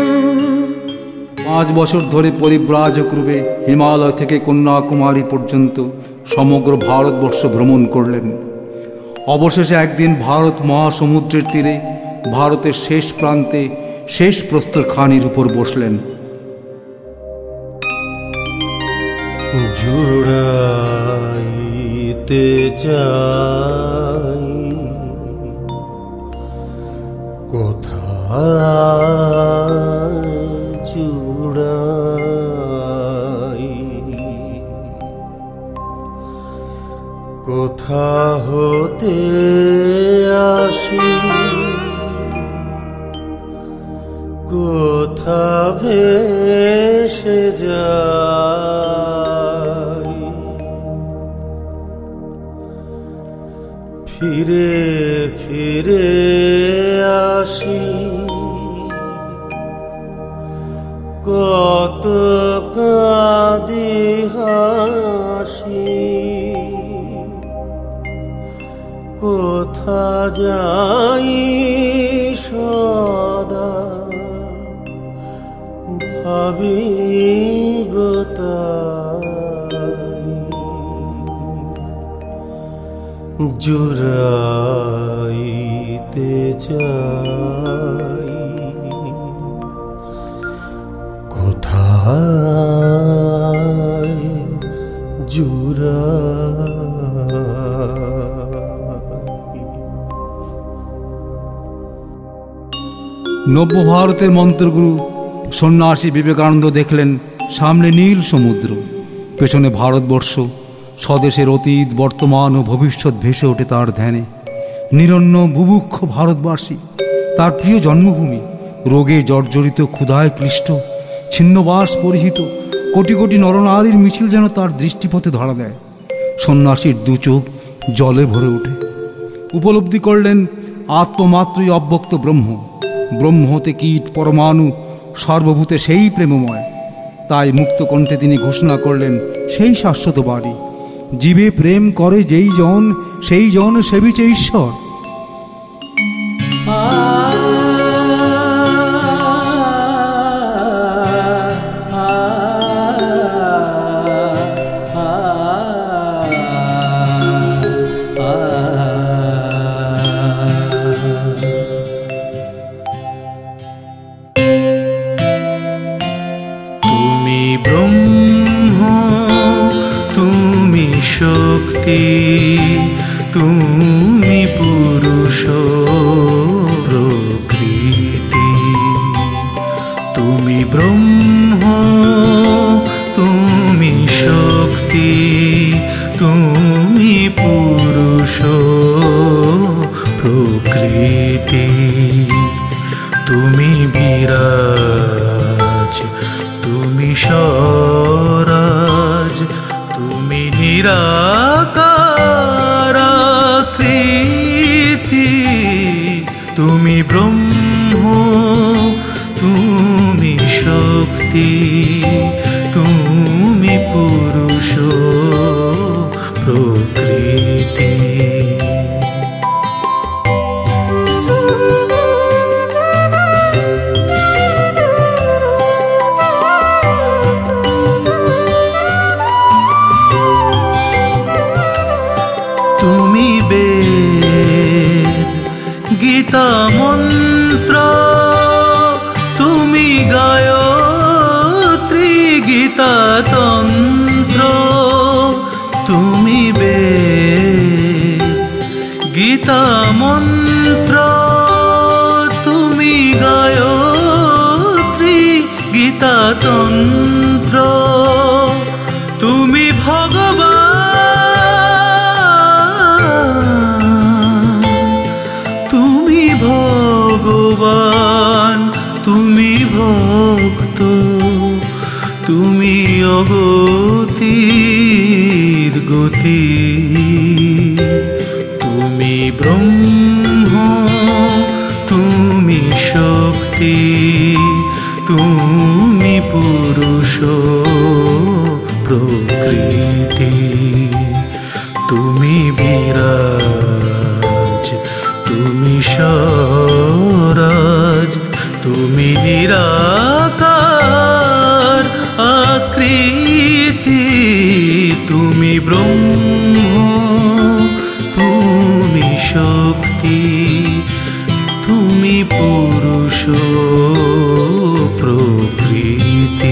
5 বছর ধরে পরিব্রাজক রূপে হিমালয় থেকে কন্যাকুমারী পর্যন্ত সমগ্র ভারতবর্ষ ভ্রমণ করলেন। অবশেষে একদিন ভারত মহাসমুদ্রের তীরে ভারতের শেষ প্রান্তে শেষ প্রস্তরখানির উপর বসলেন। জুড়াইতে চাই কোথায় জুড়াই, কোথা হতে আসি কোথা ভেসে যাই। ফিরে ফিরে আসি কত কাঁদি হাসি। কোথা যাই সদা ভাবি গোতাই। জুড়াইতে চাই কোথায় জুড়াই। নব্য ভারতের মন্ত্রগুরু সন্ন্যাসী বিবেকানন্দ দেখলেন সামনে নীল সমুদ্র, পেছনে ভারতবর্ষ। স্বদেশের অতীত, বর্তমান ও ভবিষ্যৎ ভেসে ওঠে তার ধ্যানে। নিরন্ন বুভুক্ষ ভারতবাসী, তার প্রিয় জন্মভূমি, রোগে জর্জরিত, ক্ষুধায় ক্লিষ্ট, ছিন্নবাস পরিহিত কোটি কোটি নরনারীর মিছিল যেন তার দৃষ্টিপথে ধরা দেয়। সন্ন্যাসীর দু চোখ জলে ভরে ওঠে। উপলব্ধি করলেন আত্মমাত্রই অব্যক্ত ব্রহ্ম, ব্রহ্ম হতে কীট পরমাণু, সর্বভূতে সেই প্রেমময়। তাই মুক্ত কণ্ঠে তিনি ঘোষণা করলেন সেই শাশ্বত বাণী, জীবে প্রেম করে যেই জন, সেই জন সেবিছে ঈশ্বর। তুমি ব্রহ্ম, তুমি শক্তি, তুমি পুরুষ প্রকৃতি। তুমি ব্রহ্ম, তুমি শক্তি, তুমি পুরুষ প্রকৃতি। তুমি বিরাজ ব্রহ্ম, তুমি শক্তি, তুমি পুরুষ প্রকৃতি। তুমি বেদ, গীতা মন্ত্র, তুমি গায়ত্রী গীতা তন্ত্র। তুমি বেদ, গীতা মন্ত্র, তুমি গায়ত্রী গীতা তন্ত্র। তুমি ভগবান, তুমি ভগবান, তুমি ভক্ত, তুমি অগতির গতি। তুমি ব্রহ্ম, তুমি শক্তি, তুমি পুরুষ প্রকৃতি। তুমি বিরাজ, তুমি স্বরাজ, তুমি নিরাকার আকৃতি। তুমি ব্রহ্ম, তুমি শক্তি, তুমি পুরুষ প্রকৃতি।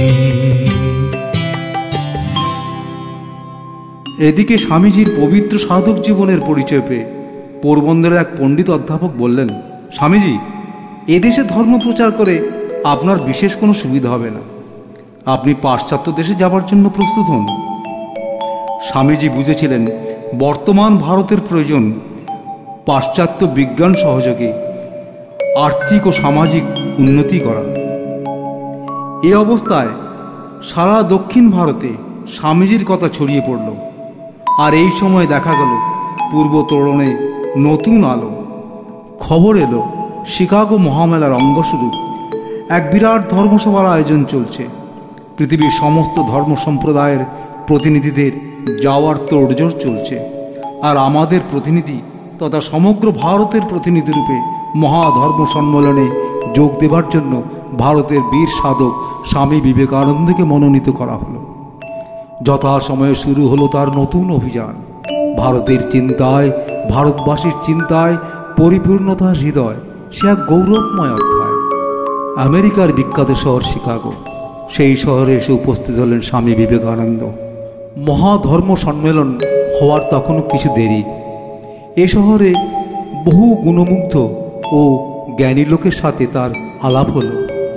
এদিকে স্বামীজির পবিত্র সাধক জীবনের পরিচয় পেয়ে পোরবন্দরের এক পণ্ডিত অধ্যাপক বললেন, স্বামীজি, এদেশে ধর্ম প্রচার করে আপনার বিশেষ কোনো সুবিধা হবে না, আপনি পাশ্চাত্য দেশে যাবার জন্য প্রস্তুত হন। স্বামীজি বুঝেছিলেন বর্তমান ভারতের প্রয়োজন পাশ্চাত্য বিজ্ঞান সহযোগে আর্থিক ও সামাজিক উন্নতি করা। এই অবস্থায় সারা দক্ষিণ ভারতে স্বামীজির কথা ছড়িয়ে পড়ল। আর এই সময় দেখা গেল পূর্ব তোরণে নতুন আলো। খবর এলো শিকাগো মহামেলার অঙ্গস্বরূপ এক বিরাট ধর্মসভার আয়োজন চলছে। পৃথিবীর সমস্ত ধর্ম সম্প্রদায়ের প্রতিনিধিদের যাওয়ার তোড়জোড় চলছে। আর আমাদের প্রতিনিধি তথা সমগ্র ভারতের প্রতিনিধিরূপে মহাধর্ম সম্মেলনে যোগ দেবার জন্য ভারতের বীর সাধক স্বামী বিবেকানন্দকে মনোনীত করা হলো। যথাসময়ে শুরু হলো তার নতুন অভিযান। ভারতের চিন্তায়, ভারতবাসীর চিন্তায় পরিপূর্ণতার হৃদয়, সে এক গৌরবময় অধ্যায়। আমেরিকার বিখ্যাত শহর শিকাগো, সেই শহরে এসে উপস্থিত হলেন স্বামী বিবেকানন্দ। মহাধর্ম সম্মেলন হওয়ার তখনও কিছু দেরি। এ শহরে বহু গুণমুগ্ধ ও জ্ঞানী লোকের সাথে তার আলাপ হল।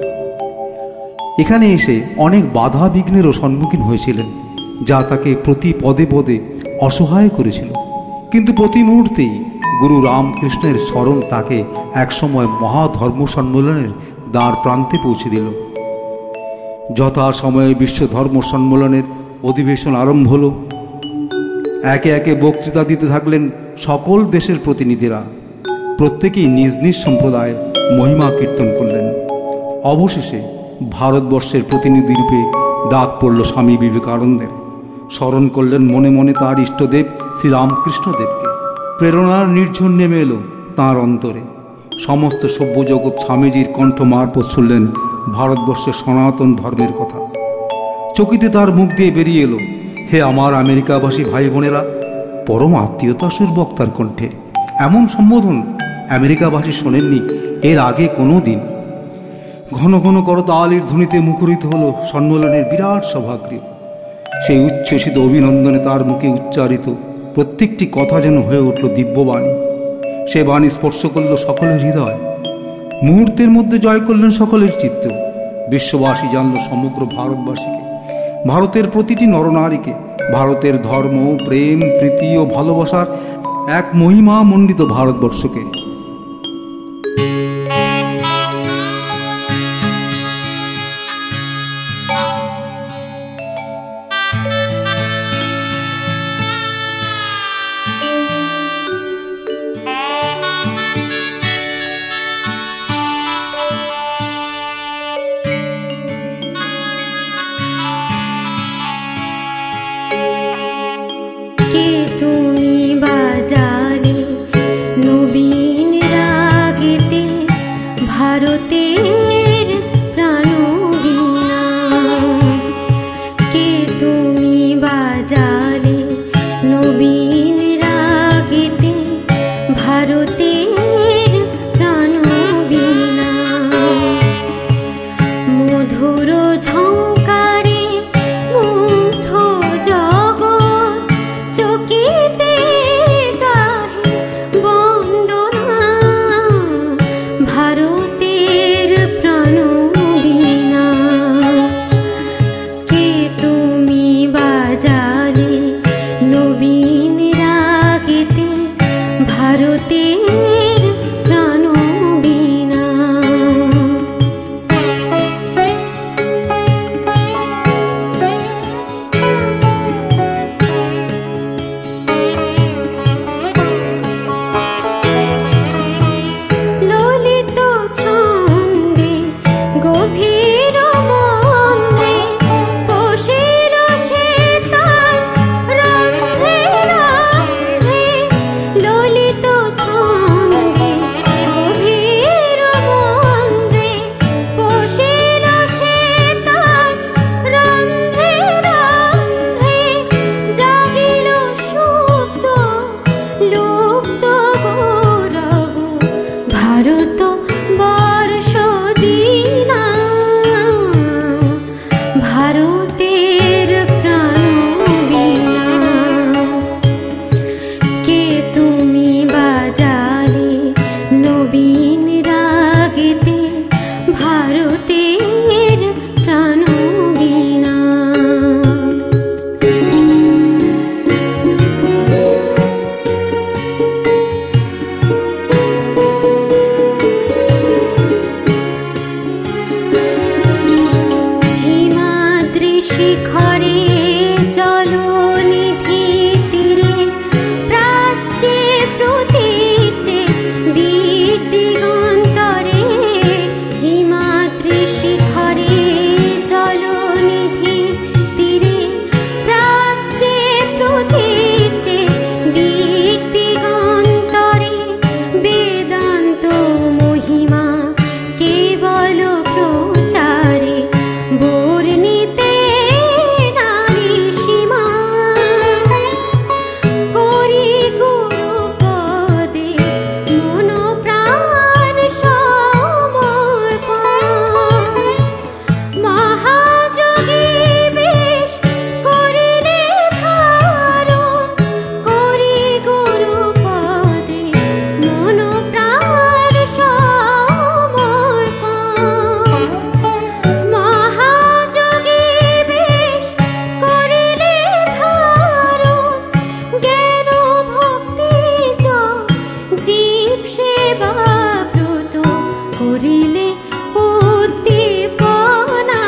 এখানে এসে অনেক বাধা বিঘ্নেরও সম্মুখীন হয়েছিলেন, যা তাকে প্রতি পদে পদে অসহায় করেছিল। কিন্তু প্রতি মুহূর্তেই গুরু রামকৃষ্ণের স্মরণ তাকে একসময় মহাধর্ম সম্মেলনের দ্বার প্রান্তে পৌঁছে দিল। যথাসময়ে বিশ্ব ধর্ম সম্মেলনের অধিবেশন আরম্ভ হল। একে একে বক্তৃতা দিতে থাকলেন সকল দেশের প্রতিনিধিরা। প্রত্যেকেই নিজ নিজ সম্প্রদায়ের মহিমা কীর্তন করলেন। অবশেষে ভারতবর্ষের প্রতিনিধিরূপে ডাক পড়ল স্বামী বিবেকানন্দের। স্মরণ করলেন মনে মনে তার ইষ্টদেব শ্রীরামকৃষ্ণদেবকে। প্রেরণার নির্ঝর নেমে এলো তাঁর অন্তরে। সমস্ত সভ্য জগৎ স্বামীজির কণ্ঠ মারফত শুনলেন ভারতবর্ষের সনাতন ধর্মের কথা। চকিতে তার মুখ দিয়ে বেরিয়ে এলো, হে আমার আমেরিকাবাসী ভাই বোনেরা। পরম আত্মীয়তাসুর বক্তার কণ্ঠে এমন সম্বোধন আমেরিকাবাসী শোনেননি এর আগে কোনো দিন। ঘন ঘন করতালির ধ্বনিতে মুখরিত হল সম্মেলনের বিরাট সভাগৃহ। সেই উচ্ছ্বসিত অভিনন্দনে তার মুখে উচ্চারিত প্রত্যেকটি কথা যেন হয়ে উঠল দিব্যবাণী। সে বাণী স্পর্শ করল সকলের হৃদয়, মুহূর্তের মধ্যে জয় করলেন সকলের চিত্ত। বিশ্ববাসী জানল সমগ্র ভারতবাসীকে, ভারতের প্রতিটি নরনারীকে, ভারতের ধর্ম, প্রেম, প্রীতি ও ভালোবাসার এক মহিমা মণ্ডিত ভারতবর্ষকে। ভারতের প্রাণবীণা মধুর ঝঙ্কারে মুগ্ধ জগৎ চকিতে গাহে বন্দনা ভারতের প্রাণবীণা কে তুমি বাজালে নবীন রাগেতে ভারতের প্রাণবীণা ললিত ছন্দে গভীর মন্দ্রে বসিল সে তার রন্ধ্রে রন্ধ্রে ললিত ছন্দে গভীর মন্দ্রে বসিল সে তার রন্ধ্রে রন্ধ্রে জাগিল সুপ্ত লুপ্ত গৌরব ভারত বর্ষ দীনা ভারতের প্রাণবীণা কে তুমি বাজালে নবীন রাগেতে ভারতের প্রাণবীণা হিমাদ্রি শিখরে জলনিধি তীরে প্রাচ্যে প্রতীচে দিক দিগন্তরে হিমাদ্রি শিখরে জলনিধি তীরে প্রাচ্যে প্রতীচে দিক দিগন্তরে বেদান্ত মহিমা কেবল প্রচারে বর্ণিতে নারী সীমা করি গুরুপদে মন প্রাণ সমর্পণ মহাযোগী বেশ করিলে ধারণ করি গুরুপদে মন প্রাণ সমর্পণ মহাযোগী বেশ করিলে ধারণ জ্ঞান ভক্তি জীব সেবা ব্রত করিলে উদ্দীপনা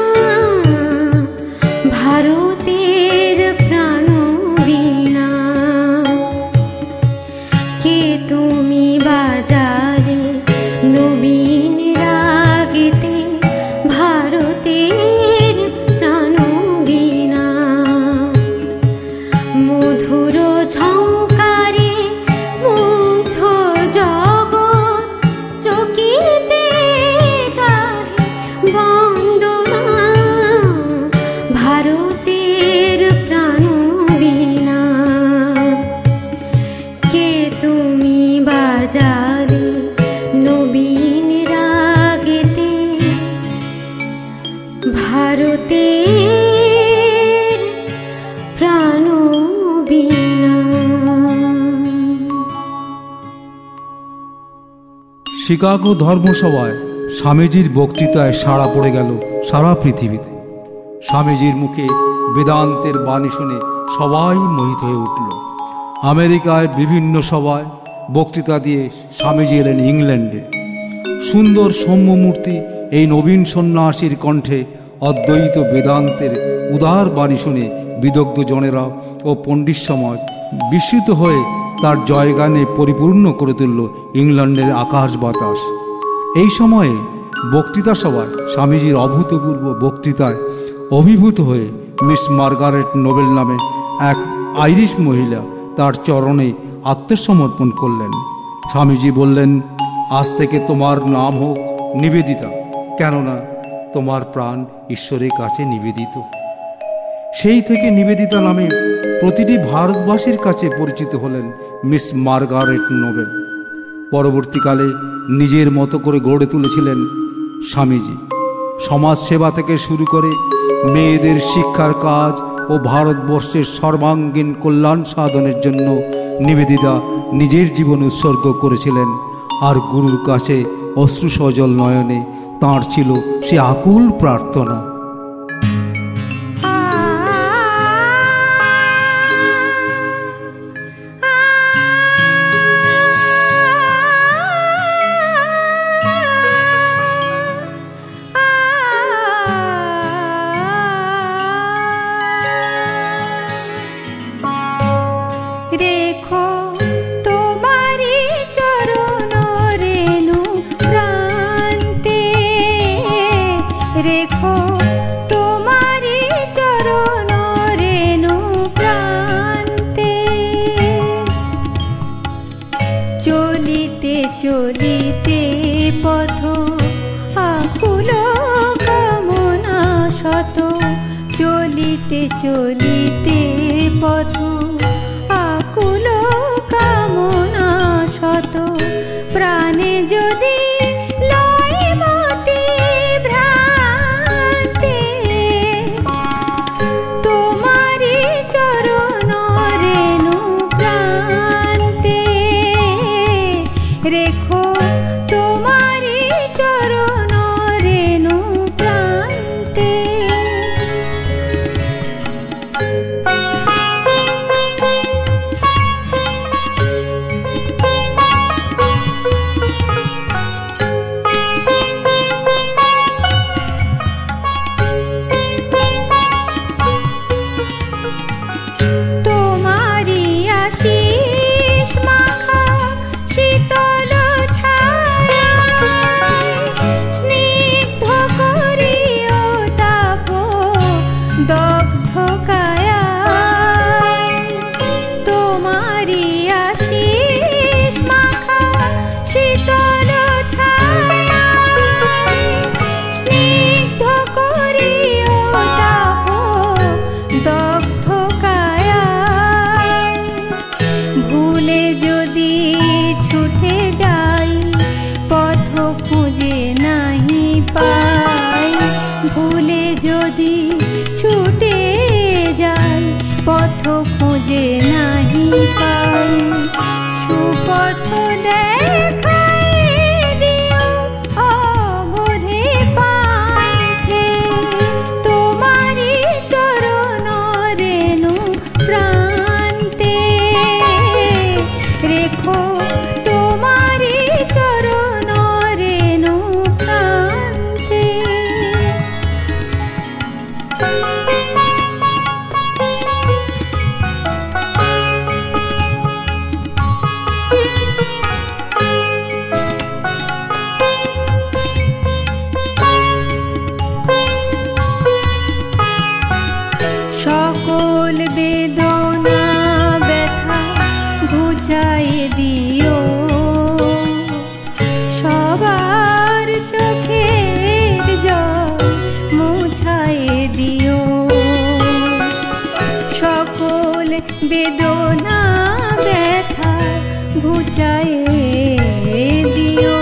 ভারতের প্রাণবীণা কে তুমি বাজালে নবীন রাগেতে ভারতের প্রাণবীণা মধুর ঝঙ্কারে মুগ্ধ জগৎ চকিতে গাহে বন্দনা ভারতের প্রাণবীণা কে তুমি বাজালে নবীন রাগেতে ভারতের প্রাণবীণা শিকাগো ধর্মসভায় স্বামীজির বক্তৃতায় সাড়া পড়ে গেল সারা পৃথিবীতে। স্বামীজির মুখে বেদান্তের বাণী শুনে সবাই মোহিত হয়ে উঠল। আমেরিকায় বিভিন্ন সভায় বক্তৃতা দিয়ে স্বামীজি এলেন ইংল্যান্ডে। সুন্দর সৌম্যমূর্তি এই নবীন সন্ন্যাসীর কণ্ঠে অদ্বৈত বেদান্তের উদার বাণী শুনে বিদগ্ধ জনেরা ও পণ্ডিত সমাজ বিস্মিত হয়ে তার জয়গানে পরিপূর্ণ করে তুলল ইংল্যান্ডের আকাশ বাতাস। এই সময়ে বক্তৃতা সভায় স্বামীজির অভূতপূর্ব বক্তৃতায় অভিভূত হয়ে মিস মার্গারেট নোবেল নামে এক আইরিশ মহিলা তার চরণে আত্মসমর্পণ করলেন। স্বামীজি বললেন, আজ থেকে তোমার নাম হোক নিবেদিতা, কেননা তোমার প্রাণ ঈশ্বরের কাছে নিবেদিত। সেই থেকে নিবেদিতা নামে প্রতিটি ভারতবাসীর কাছে পরিচিত হলেন মিস মার্গারেট নোবেল। পরবর্তীকালে নিজের মতো করে গড়ে তুলেছিলেন স্বামীজি। সমাজসেবা থেকে শুরু করে মেয়েদের শিক্ষার কাজ ও ভারতবর্ষের সর্বাঙ্গীন কল্যাণ সাধনের জন্য নিবেদিতা নিজের জীবন উৎসর্গ করেছিলেন। আর গুরুর কাছে অশ্রুসজল নয়নে তাঁর ছিল সে আকুল প্রার্থনা। চলিতে পথ আকুল কামনা শত, চলিতে চলিতে পথ আকুল কামনা শত, প্রাণে যদি লয় মতি ভ্রান্তি, তোমারি চরণ রেণু প্রান্তে রেখো, তোমারি চরণ রেণু প্রান্তে। তোমারি আশিস মাখা শীতল ছায়া, স্নিগ্ধ করিও তাপ দগ্ধ কায়া, তোমারি আশিস মাখা শীতল ছায়া, স্নিগ্ধ করিও তাপ দগ্ধ কায়া, ভুলে যদি ছুটে যাই পথ খুঁজে নাহি পাই, ভুলে যদি ছুটে যাই পথ খুঁজে নাহি পাই, সুপথ দেখাই দিও অবোধে পান্থে, তোমারি চরণ রেণু প্রান্তে রেখো, তোমারি চরণ রেণু প্রান্তে। সকল বেদনা ব্যথা ঘুচাই দিও, সবার চোখের জল মুছাই দিও, সকল বেদনা ব্যথা ঘুচাই দিও,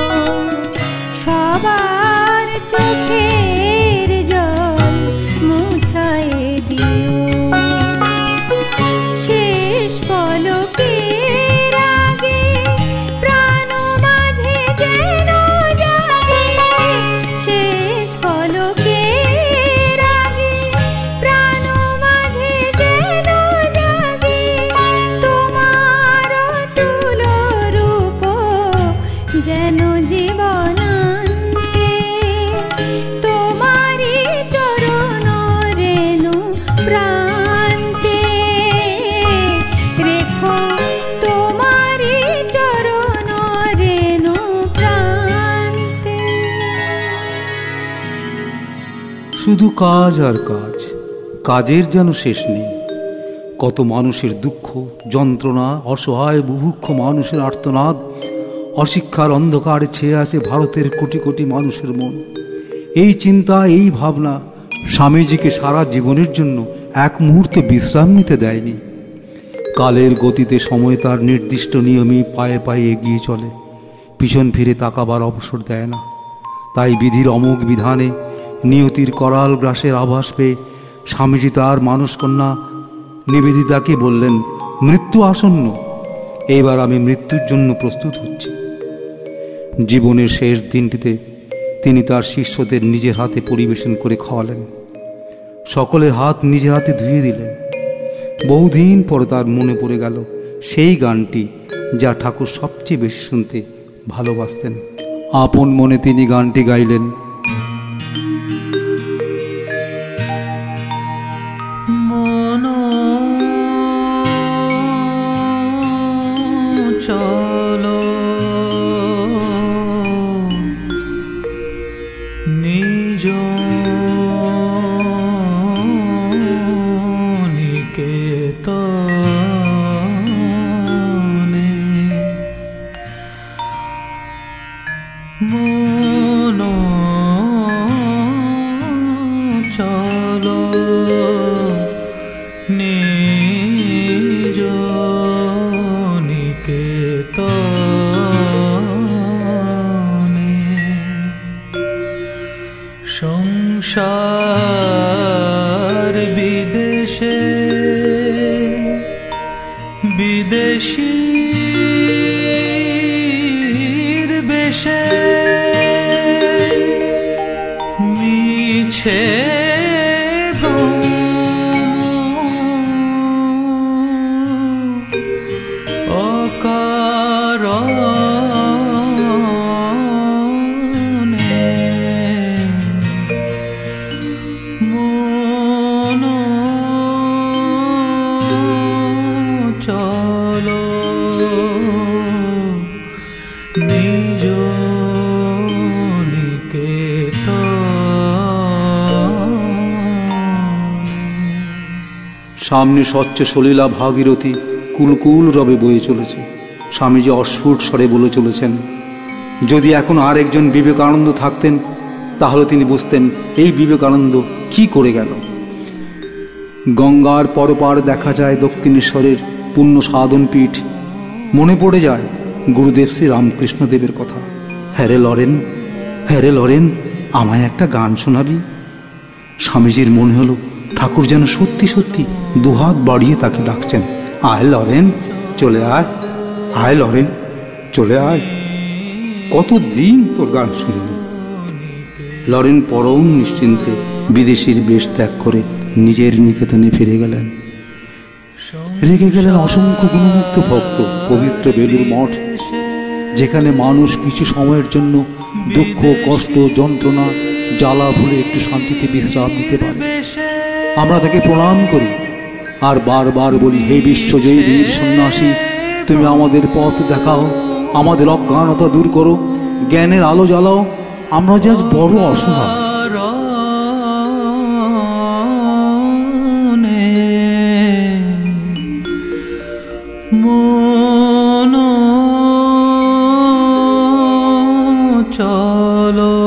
সবার চোখের জল মুছাই দিও, শেষ পলকের আগে প্রাণ মাঝে যেন জাগে, শেষ পলকের আগে প্রাণ মাঝে যেন জাগে, তোমার অতুল রূপ যেন জীবনান্তে, তোমারি চরণ রেণু প্রান্তে রেখো, তোমারি চরণ রেণু প্রান্তে। শুধু কাজ আর কাজ, কাজের যেন শেষ নেই। কত মানুষের দুঃখ যন্ত্রণা, অসহায় বুভুক্ষ মানুষের আর্তনাদ, অশিক্ষার অন্ধকারে ছেয়ে আছে ভারতের কোটি কোটি মানুষের মন। এই চিন্তা, এই ভাবনা স্বামীজিকে সারা জীবনের জন্য এক মুহূর্ত বিশ্রাম নিতে দেয়নি। কালের গতিতে সময় তার নির্দিষ্ট নিয়মেই পায়ে পায়ে এগিয়ে চলে, পিছন ফিরে তাকাবার অবসর দেয় না। তাই বিধির অমোঘ বিধানে নিয়তির করাল গ্রাসের আভাস পেয়ে স্বামীজি তার মানসকন্যা নিবেদিতাকে বললেন, মৃত্যু আসন্ন, এইবার আমি মৃত্যুর জন্য প্রস্তুত হচ্ছি। জীবনের শেষ দিনটিতে তিনি তার শিষ্যদের নিজের হাতে পরিবেশন করে খাওয়ালেন, সকলের হাত নিজের হাতে ধুয়ে দিলেন। বহুদিন পরে তার মনে পড়ে গেল সেই গানটি যা ঠাকুর সবচেয়ে বেশি শুনতে ভালোবাসতেন। আপন মনে তিনি গানটি গাইলেন, মন চলো নিজ নিকেতনে, মন চলো নিজ নিকেতনে, সংসার বিদেশে বিদেশীর বেশে মিছে অকারণে, মন চলো নিজ সামনে স্বচ্ছ সলিলা ভাগীরথী কুলকুল রবে বয়ে চলেছে। স্বামীজি অস্ফুট স্বরে বলে চলেছেন, যদি এখন আর একজন বিবেকানন্দ থাকতেন তাহলে তিনি বুঝতেন এই বিবেকানন্দ কি করে গেল। গঙ্গার পরপার দেখা যায় দক্ষিণেশ্বরের পুণ্য সাধন পীঠ। মনে পড়ে যায় গুরুদেব শ্রী রামকৃষ্ণদেবের কথা, হ্যারে লরেন, হ্যারে লরেন, আমায় একটা গান শোনাবি। স্বামীজির মনে হলো ঠাকুর যেন সত্যি সত্যি দুহাত বাড়িয়ে তাকে ডাকছেন, আয় লরেন, চলে আয়, আয় লরেন, চলে আয়, কতদিন তোর গান শুনিনি। লরেন পরম নিশ্চিন্তে বিদেশির বেশ ত্যাগ করে নিজের নিকেতনে ফিরে গেলেন। রেখে গেলেন অসংখ্য গুণমুক্ত ভক্ত পবিত্র বেলুর মঠ, যেখানে মানুষ কিছু সময়ের জন্য দুঃখ, কষ্ট, যন্ত্রণা, জ্বালা ভুলে একটু শান্তিতে বিশ্রাম নিতে পারে। আমরা তাকে প্রণাম করি আর বারবার বলি, হে বিশ্বজয়ী বীর সন্ন্যাসী, তুমি আমাদের পথ দেখাও, আমাদের অজ্ঞানতা দূর করো, জ্ঞানের আলো জ্বালাও, আমরা যে আজ বড় অসহায়। মন চলো